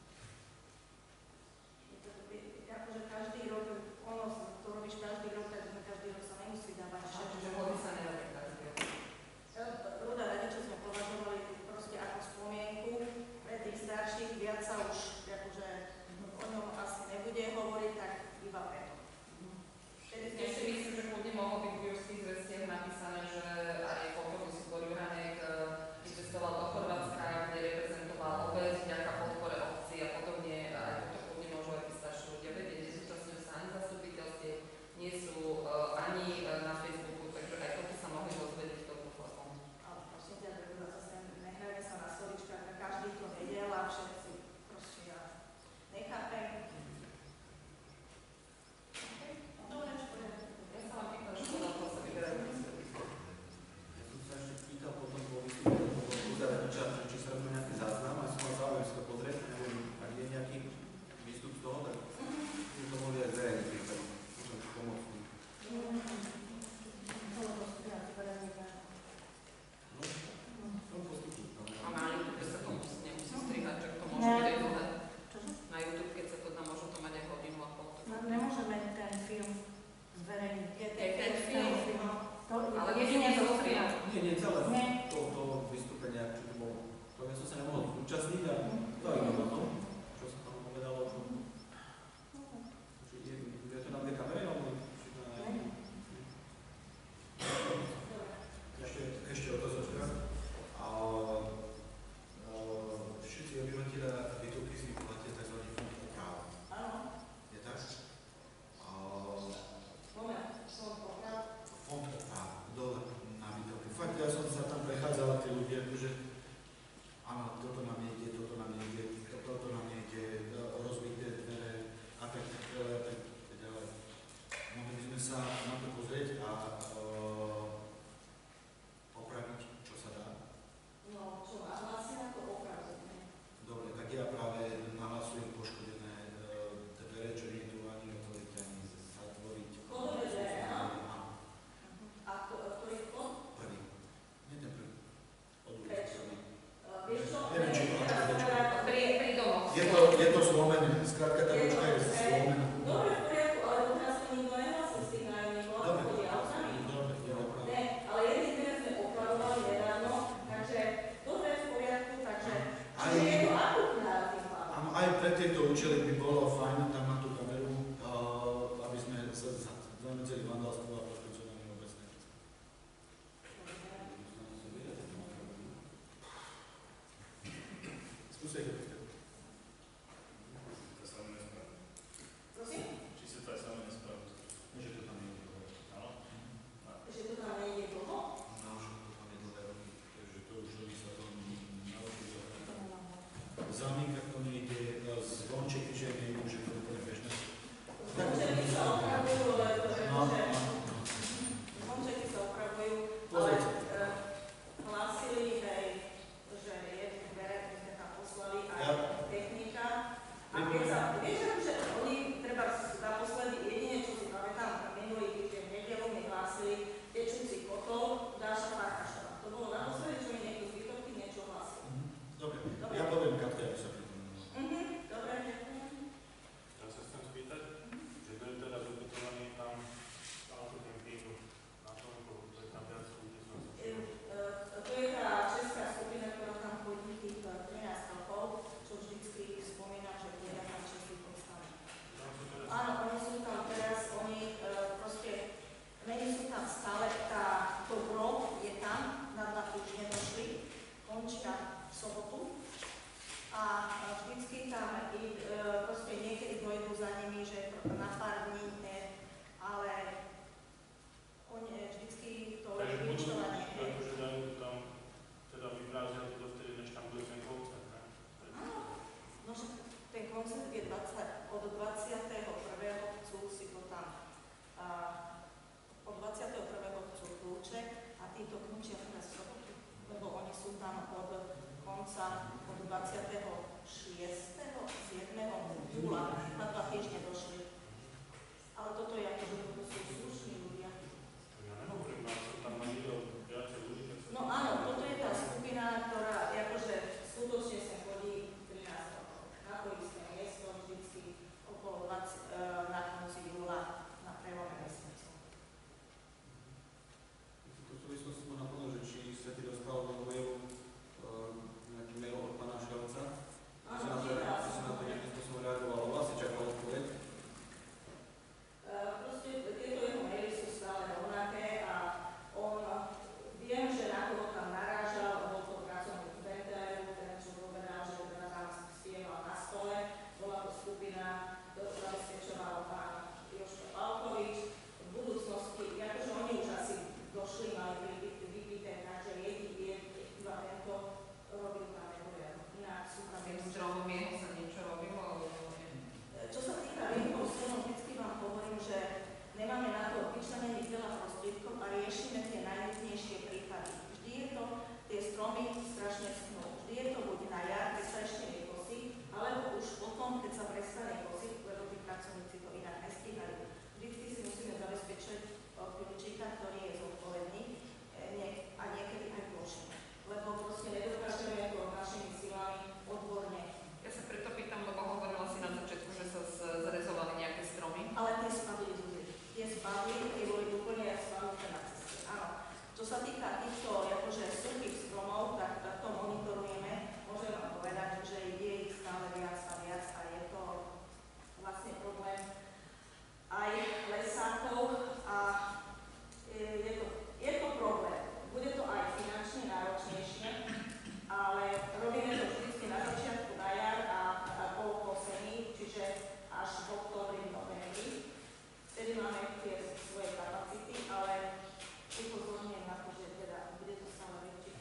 Akože každý rok, ono, to robíš každý rok, takže každý rok sa nemusí dávať všetko. Čiže vody sa nerobí každý rok. Ruda radičo sme považovali proste ako spomienku pre tých starších, viac sa už akože o ňom asi nebude hovoriť, tak iba preto. Ja si myslím, že kľudne mohlo byť v Jurských zväztiach napísané, že aj pokojný súbor Juranek vycestoval do Chorvátska, kde reprezentoval obec, vďaka podpore obci a podobne. Aj toto kľudne môžu aj tí starší ľudia vedieť, nezúčastňujú sa ani zastupiteľstie, nie sú uh, ani uh, na Facebooku, takže aj toto sa mohli dozvedieť touto formou. Ale prosím ťa, Ruda, zase nehráme sa na stoličkách, každý to vedel a všetci proste ja nechápem. Dobre, Ja sa vám pýtam, že podľa toho sa vyberajú príspevky. Ja som sa ešte pýtal potom po vystúpení toho Ruda Radiča, či sa robí nejaký záznam, a som mal záujem si to pozrieť, neviem, ak je nejaký výstup z toho, tak by to mohli aj zverejniť, tak môžem pomôcť. A na YouTube sa to musí, nemusí strihať, že to môže byť aj dlhé. Na YouTube, keď sa to dá, môže to mať aj hodinu a pol. Nemôžeme ten film zverejniť. Je ten film, To ale jedine nie to to film. Nie, nie celé Nie. to, to vystúpenia, čo to bolo. To ja som sa nemohol zúčastniť a to aj o tom, čo sa tam povedalo o tom. Či je, je to na dve kamere, alebo či na... Ešte, ešte otázočka. A, a všetci obyvateľia Vytokysy platia tzv. fond oprav. Áno. Je tak? A, Moment, som popravil. fond oprav, dole na Vytoky. Fakt, ja som sa tam prechádzal a tí ľudia, akože áno, toto nám nejde, toto nám nejde, toto nám nejde, rozbité dvere a tak ďalej, a tak ďalej. Mohli by sme sa na to pozrieť a uh, opraviť, čo sa dá. No, čo, a vlastne na to opravdu. Dobre, tak ja práve nahlasujem poškodené uh, dvere, čo nie je tu ani otvoriť, ani zatvoriť. Chodové dvere, áno. Áno, A to, ktorý chod? prvý. Nie ten prvý. Od ulice Prečo? prvý. Vieš čo? Neviem, či to máte prečo. Pri, pri domoch. Je to, je to zlomené, skrátka tá ručka je zlomená. Dobre, v poriadku, ale doteraz to nikto nehlásil z tých nájomníkov, ako Dobre. chodí autami. Dobre, je opravdu. Ne, ale jedný dvere sme opravovali nedávno, takže dobre, v poriadku, takže Aj- čiže je to akutná tým pádom. Áno, aj pre tieto účely by bolo fajn tam na tú kameru, uh, aby sme sa za- zamedzili vandalstvo a poškodzovanie obecnej. Skúsej to. To sa mi nespraví. Prosím? Či sa to aj sami nespraví. Že to tam nie je. zámienkach to nejde, zvončeky, že nejde, že to je úplne bežné. Zvončeky sa opravujú, ale No, no, no. zvončeky sa opravujú, ale Pozrite. hlásili, hej, že jednu dvere, my sme tam poslali aj Ja- technika. A keď sa, vieš, že oni treba naposledy jedine, čo si pamätám, minulý týždeň v nedeľu mi hlásili tečúci kotol Dáša Farkašová. To bolo naposledy, čo mi niekto z Bytovky niečo hlásil. Dobre, Dobre. ja poviem Katke, aby sa pripomenula. Mhm, dobre, ďakujem. Ja sa chcem spýtať, že to je teda zbytovaný tam autokempingu na Tomku, to je tam viac ľudí, som sa E, e, To je tá česká skupina, ktorá tam chodí tých trinásť rokov, čo vždycky spomínam, že je tam český postav. Áno, oni sú tam teraz, oni e, proste, není sú tam stále, tá, to gro je tam, na dva týždne došli, končia v sobotu a vždycky tam i, e, proste niekedy dojdu za nimi, že na pár dní, ne, ale oni vždycky to vyčtovanie. Takže dajú tam, teda vyprázia to dovtedy, než tam bude ten koncert, ne? Áno, no že ten koncert je dvadsať, od dvadsiateho prvého chcú si to tam, a, od dvadsiateho prvého chcú kľúče a títo končia teraz v sobotu, lebo oni sú tam od konca, od dvadsiateho šiesteho siedmeho júla na dva týždne došli. Ale toto je ako, že to sú slušní ľudia. Ja nehovorím, ale som tam videl viacej ľudí, tak sa... No áno, toto je tá skupina, ktorá akože skutočne sa chodí trinásť rokov. Na to isté miesto vždycky okolo dvadsať, e, na konci júla na prelome mesiacu. V tejto súvislosti ma napadlo, že či sa ti dostal do mailu uh, nejaký mail od pána Šelca, že sa na to, že sa na to nejakým spôsobom reagovalo, vlastne čakal odpoveď. E, proste tieto jeho maily sú stále rovnaké a on, viem, že na koho tam narážal, bol to pracovník Benteru, ten, čo povedal, že teda tam spieval na stole, bola to skupina, ktorú zabezpečoval pán Jožko Palkovič. V budúcnosti, akože oni už asi došli, mali vypité, takže jediný, iba tento robil tam neporiadok. Inak sú tam Tým stromom jeho sa niečo robilo, alebo nie? Čo sa týka výrobov stromov, vždycky vám hovorím, že nemáme na to vyčlenených veľa prostriedkov a riešime tie najnutnejšie prípady. Vždy je to, tie stromy strašne schnú. Vždy je to buď na jar, keď sa ešte nekosí, alebo už potom, keď sa prestane kosiť, lebo tí pracovníci to inak nestíhajú. Vždycky si musíme zabezpečiť od kľúčika, ktorý je zodpovedný a niekedy aj plošne. Lebo proste nedokážeme to našimi silami odborne. Ja sa preto pýtam, lebo hovorila si na začiatku, že sa z- zrezovali nejaké stromy. Ale tie spadli z úzry. Tie spadli, tie boli úplne jak spadnuté na ceste. Áno. Čo sa týka týchto akože suchých stromov, tak, tak to monitorujeme. Môžem vám povedať, že je ich stále viac a viac a je to vlastne problém aj lesákov a je to, je to problém. Bude to aj finančne náročnejšie, ale robíme to vždy na začiatku na jar a, a po kosení, čiže až v októbri, novembri. Vtedy máme tie svoje kapacity, ale upozorňujem na to, že teda bude to stále väčšie.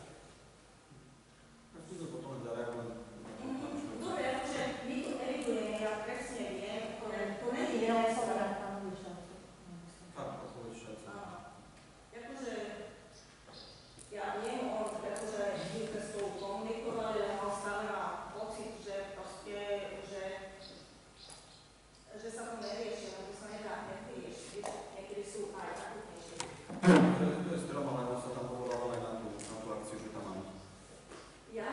A skúsim potom zareagovať na pána Šelca. Dobre, akože my to evidujeme, ja presne viem, to, to není neosobná. Fakt, odpoveď Šelca. Áno. Akože ja viem, on akože my sme spolu komunikovali, ale on stále má pocit, že proste, že, že sa to nerieši, lebo sa nedá nevyriešiť. Niekedy sú aj akutnejšie. To je- to je strom, ale on sa tam povolával aj na tú, na tú akciu, že tam máme. Ja?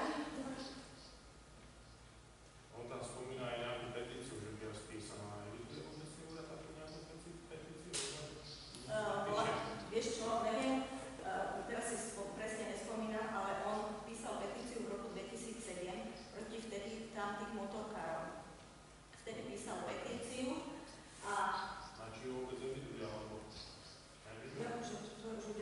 On tam spomína aj nejakú petíciu, že by spísaná. Vidíte vôbec si bude takú nejakú peti- petíciu? Uh, bola, vieš čo, neviem, uh, teraz si spo, presne nespomínam, ale on písal petíciu v roku dvetisícsedem proti vtedy tam tých motorkárov. Vtedy písal petíciu a Na či ho vôbec eviduje, alebo... ja už, už, už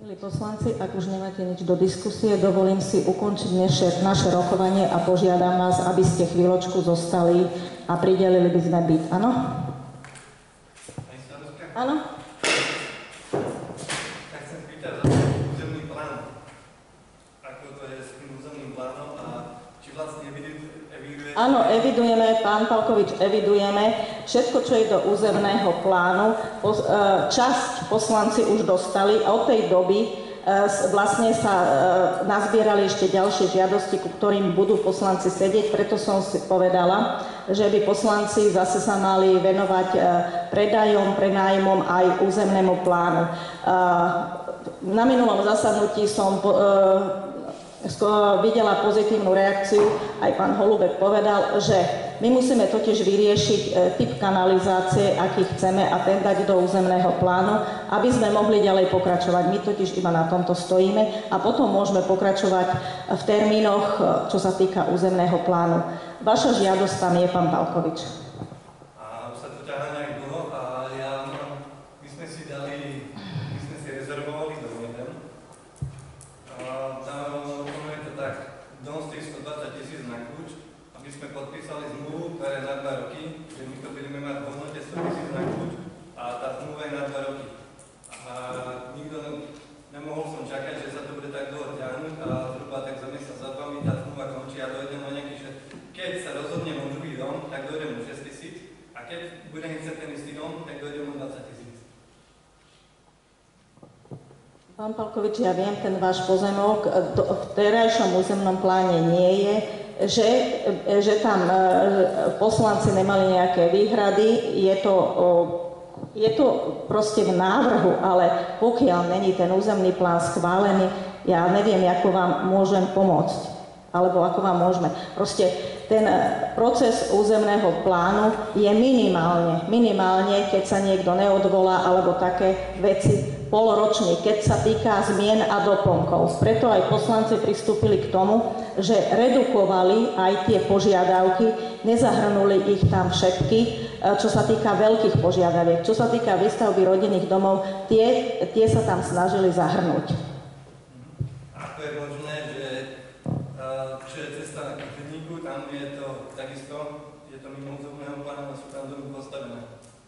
Milí poslanci, ak už nemáte nič do diskusie, dovolím si ukončiť dnešie, naše rokovanie a požiadam vás, aby ste chvíľočku zostali a pridelili by sme byt. Áno? Áno? Tak chcem pýtať za územný plán. Ako to je s tým územným plánom a či vlastne evidujete? Áno, evidujeme, pán Palkovič, evidujeme všetko, čo je do územného plánu. Časť poslanci už dostali a od tej doby vlastne sa nazbierali ešte ďalšie žiadosti, ku ktorým budú poslanci sedieť, preto som si povedala, že by poslanci zase sa mali venovať predajom, prenájmom aj územnému plánu. Na minulom zasadnutí som videla pozitívnu reakciu, aj pán Holubek povedal, že my musíme totiž vyriešiť typ kanalizácie, aký chceme, a ten dať do územného plánu, aby sme mohli ďalej pokračovať. My totiž iba na tomto stojíme a potom môžeme pokračovať v termínoch, čo sa týka územného plánu. Vaša žiadosť tam je, pán Palkovič. A už sa to ťahá nejak dlho a ja, no, my sme si dali, my sme si rezervovali do jeden. A tam je to tak, dom stojí stodvadsať tisíc na kľúč. My sme podpísali zmluvu, ktorá je na dva roky, že my to budeme mať v hodnote sto tisíc na kľúč a tá zmluva je na dva roky. A nikto ne, nemohol som čakať, že sa to bude tak dlho ťahnuť a zhruba tak za mesiac, za dva mi tá zmluva končí a dojdem o nejaký, že keď sa rozhodnem o druhý dom, tak dojdem o šesť tisíc a keď budem chcieť ten istý dom, tak dojdem o dvadsať tisíc. Pán Palkovič, ja viem, ten váš pozemok v terajšom územnom pláne nie je, že, že tam poslanci nemali nejaké výhrady, je to, je to proste v návrhu, ale pokiaľ není ten územný plán schválený, ja neviem, ako vám môžem pomôcť, alebo ako vám môžeme. Proste ten proces územného plánu je minimálne, minimálne, keď sa niekto neodvolá, alebo také veci, poloročný, keď sa týka zmien a doplnkov. Preto aj poslanci pristúpili k tomu, že redukovali aj tie požiadavky, nezahrnuli ich tam všetky, čo sa týka veľkých požiadaviek. Čo sa týka výstavby rodinných domov, tie, tie sa tam snažili zahrnúť. Ako je možné, že čo je cesta na Kotevníku, tam je to takisto, je to mimo územného plánu a sú tam domy postavené.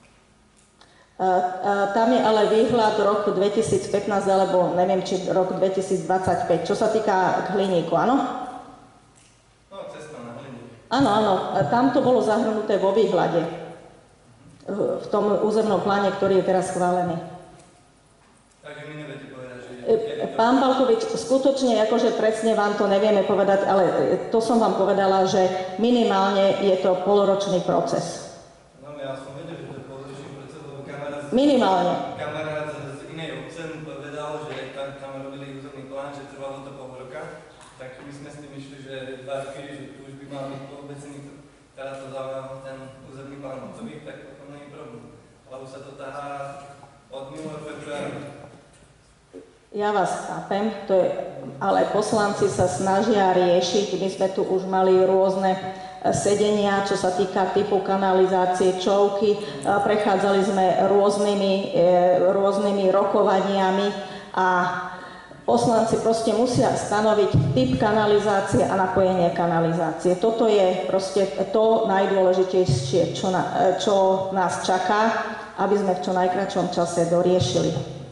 Tam je ale výhľad roku dvetisícpätnásť, alebo neviem, či rok dvetisícdvadsaťpäť, čo sa týka Hliníku, áno? No, cesta na Hliník. Áno, áno, tam to bolo zahrnuté vo výhľade, v tom územnom pláne, ktorý je teraz schválený. Takže mi neviete povedať, že... Pán Palkovič, skutočne, akože presne vám to nevieme povedať, ale to som vám povedala, že minimálne je to poloročný proces. No, ja som vedel, že to je poloročný proces, lebo kamarát... Minimálne. Kamarát z inej obce mu povedal, že tam, tam robili územný plán, že trvalo to pol roka, tak my sme s tým išli, že dva roky, že tu už by mal byť poobecný, teraz to dáva ten územný plán hotový, tak potom nie je problém. Lebo sa to tahá od minulého februára. Ja vás chápem, to je, ale poslanci sa snažia riešiť, my sme tu už mali rôzne sedenia, čo sa týka typu kanalizácie, čovky, prechádzali sme rôznymi, rôznymi rokovaniami a poslanci proste musia stanoviť typ kanalizácie a napojenie kanalizácie. Toto je proste to najdôležitejšie, čo, na, čo nás čaká, aby sme v čo najkratšom čase doriešili.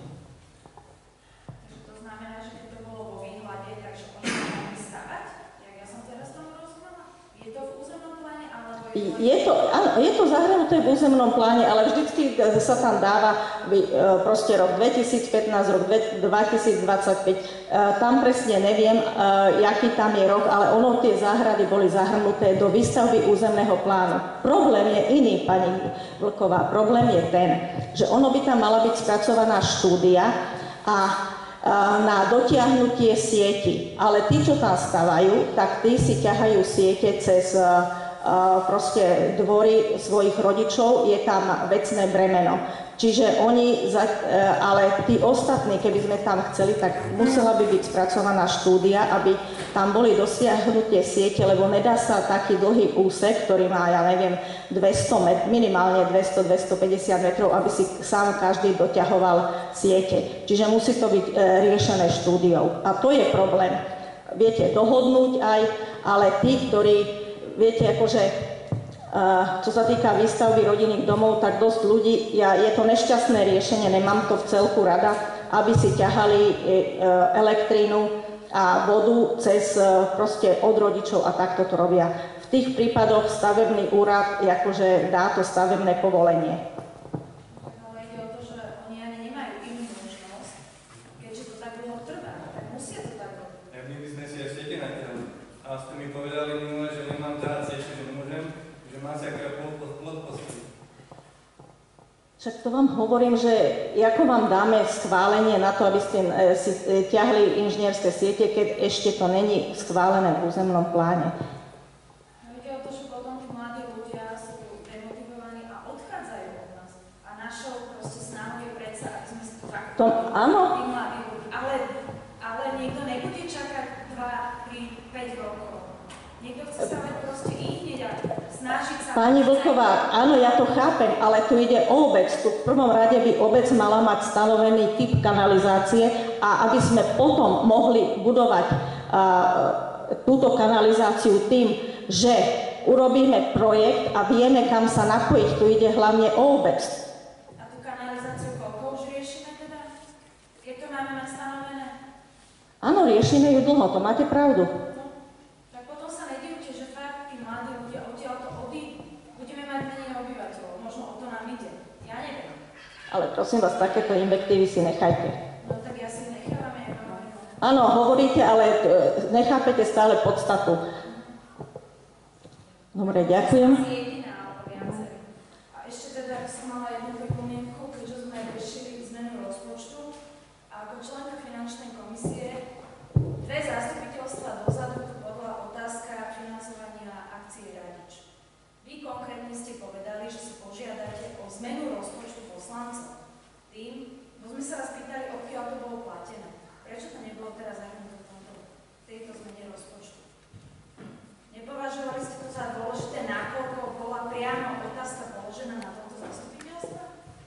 Je to, áno, je to zahrnuté v územnom pláne, ale vždycky sa tam dáva proste rok dvetisícpätnásť, rok dvetisícdvadsaťpäť. Tam presne neviem, aký tam je rok, ale ono tie záhrady boli zahrnuté do výstavby územného plánu. Problém je iný, pani Vlková. Problém je ten, že ono by tam mala byť spracovaná štúdia a na dotiahnutie sieti. Ale tí, čo tam stavajú, tak tí si ťahajú siete cez proste dvory svojich rodičov, je tam vecné bremeno. Čiže oni, ale tí ostatní, keby sme tam chceli, tak musela by byť spracovaná štúdia, aby tam boli dosiahnutie siete, lebo nedá sa taký dlhý úsek, ktorý má, ja neviem, dvesto met, minimálne dvesto až dvestopäťdesiat metrov, aby si sám každý doťahoval siete. Čiže musí to byť riešené štúdiou. A to je problém. Viete, dohodnúť aj, ale tí, ktorí, viete, akože Uh, čo sa týka výstavby rodinných domov, tak dosť ľudí, ja, je to nešťastné riešenie, nemám to v celku rada, aby si ťahali uh, elektrínu a vodu cez uh, proste od rodičov a takto to robia. V tých prípadoch stavebný úrad akože dá to stavebné povolenie. Ale ide o to, že oni ani nemajú inú možnosť, keďže to tak dlho trvá, tak musia to tak robiť. Ja my by sme si aj siete natiahli. A ste mi povedali minule, že nemám ťahať siete, že nemôžem. Máte aké plod postaviť. Však to vám hovorím, že ako vám dáme schválenie na to, aby ste e, si e, ťahli inžinierské siete, keď ešte to není schválené v územnom pláne. No ide o to, že potom tí mladí ľudia sú demotivovaní a odchádzajú od nás. A našou proste snahou je predsa, aby sme si to takto... To, áno. Ale, ale niekto nebude čakať dva, tri, päť rokov. Niekto chce stavať proste i hneď a snažiť sa... Pani Vlková, áno, ja to chápem, ale tu ide o obec. Tu v prvom rade by obec mala mať stanovený typ kanalizácie a aby sme potom mohli budovať a, túto kanalizáciu tým, že urobíme projekt a vieme, kam sa napojiť. Tu ide hlavne o obec. A tú kanalizáciu koľko už riešime teda? Keď to máme mať stanovené? Áno, riešime ju dlho, to máte pravdu. Ale prosím vás, takéto invektívy si nechajte. No tak ja si nechávam, ja hovorím. Áno, hovoríte, ale nechápete stále podstatu. Dobre, ďakujem. A ešte teda som mala jednu pripomienku, keďže sme riešili zmenu rozpočtu a ako členka finančnej komisie dve zastupiteľstva dozadu tu bola otázka financovania akcie Radič. Vy konkrétne ste povedali, že si požiadate o zmenu rozpočtu poslancov. Tým, bo sme sa vás pýtali, odkiaľ to bolo platené. Prečo to nebolo teraz zahrnuté v tejto zmene rozpočtu? Nepovažovali ste to za dôležité, nakoľko bola priamo otázka položená na tomto zastupiteľstve?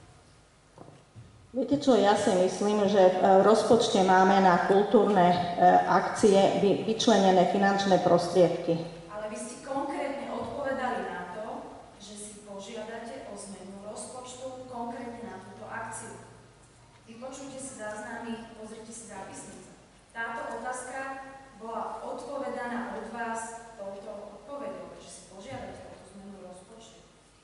Viete čo, ja si myslím, že v rozpočte máme na kultúrne akcie vyčlenené finančné prostriedky. Ale vy ste konkrétne odpovedali na to, že si požiadate o zmenu rozpočtu konkrétne na túto akciu. Vypočujte si záznamy, pozrite si zápisnice. Táto otázka bola odpovedaná od vás touto odpoveďou, že si požiadate o tú zmenu rozpočtu.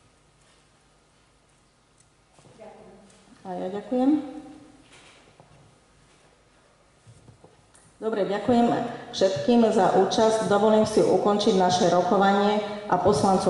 Ďakujem. A ja ďakujem. Dobre, ďakujem všetkým za účasť. Dovolím si ukončiť naše rokovanie a poslancov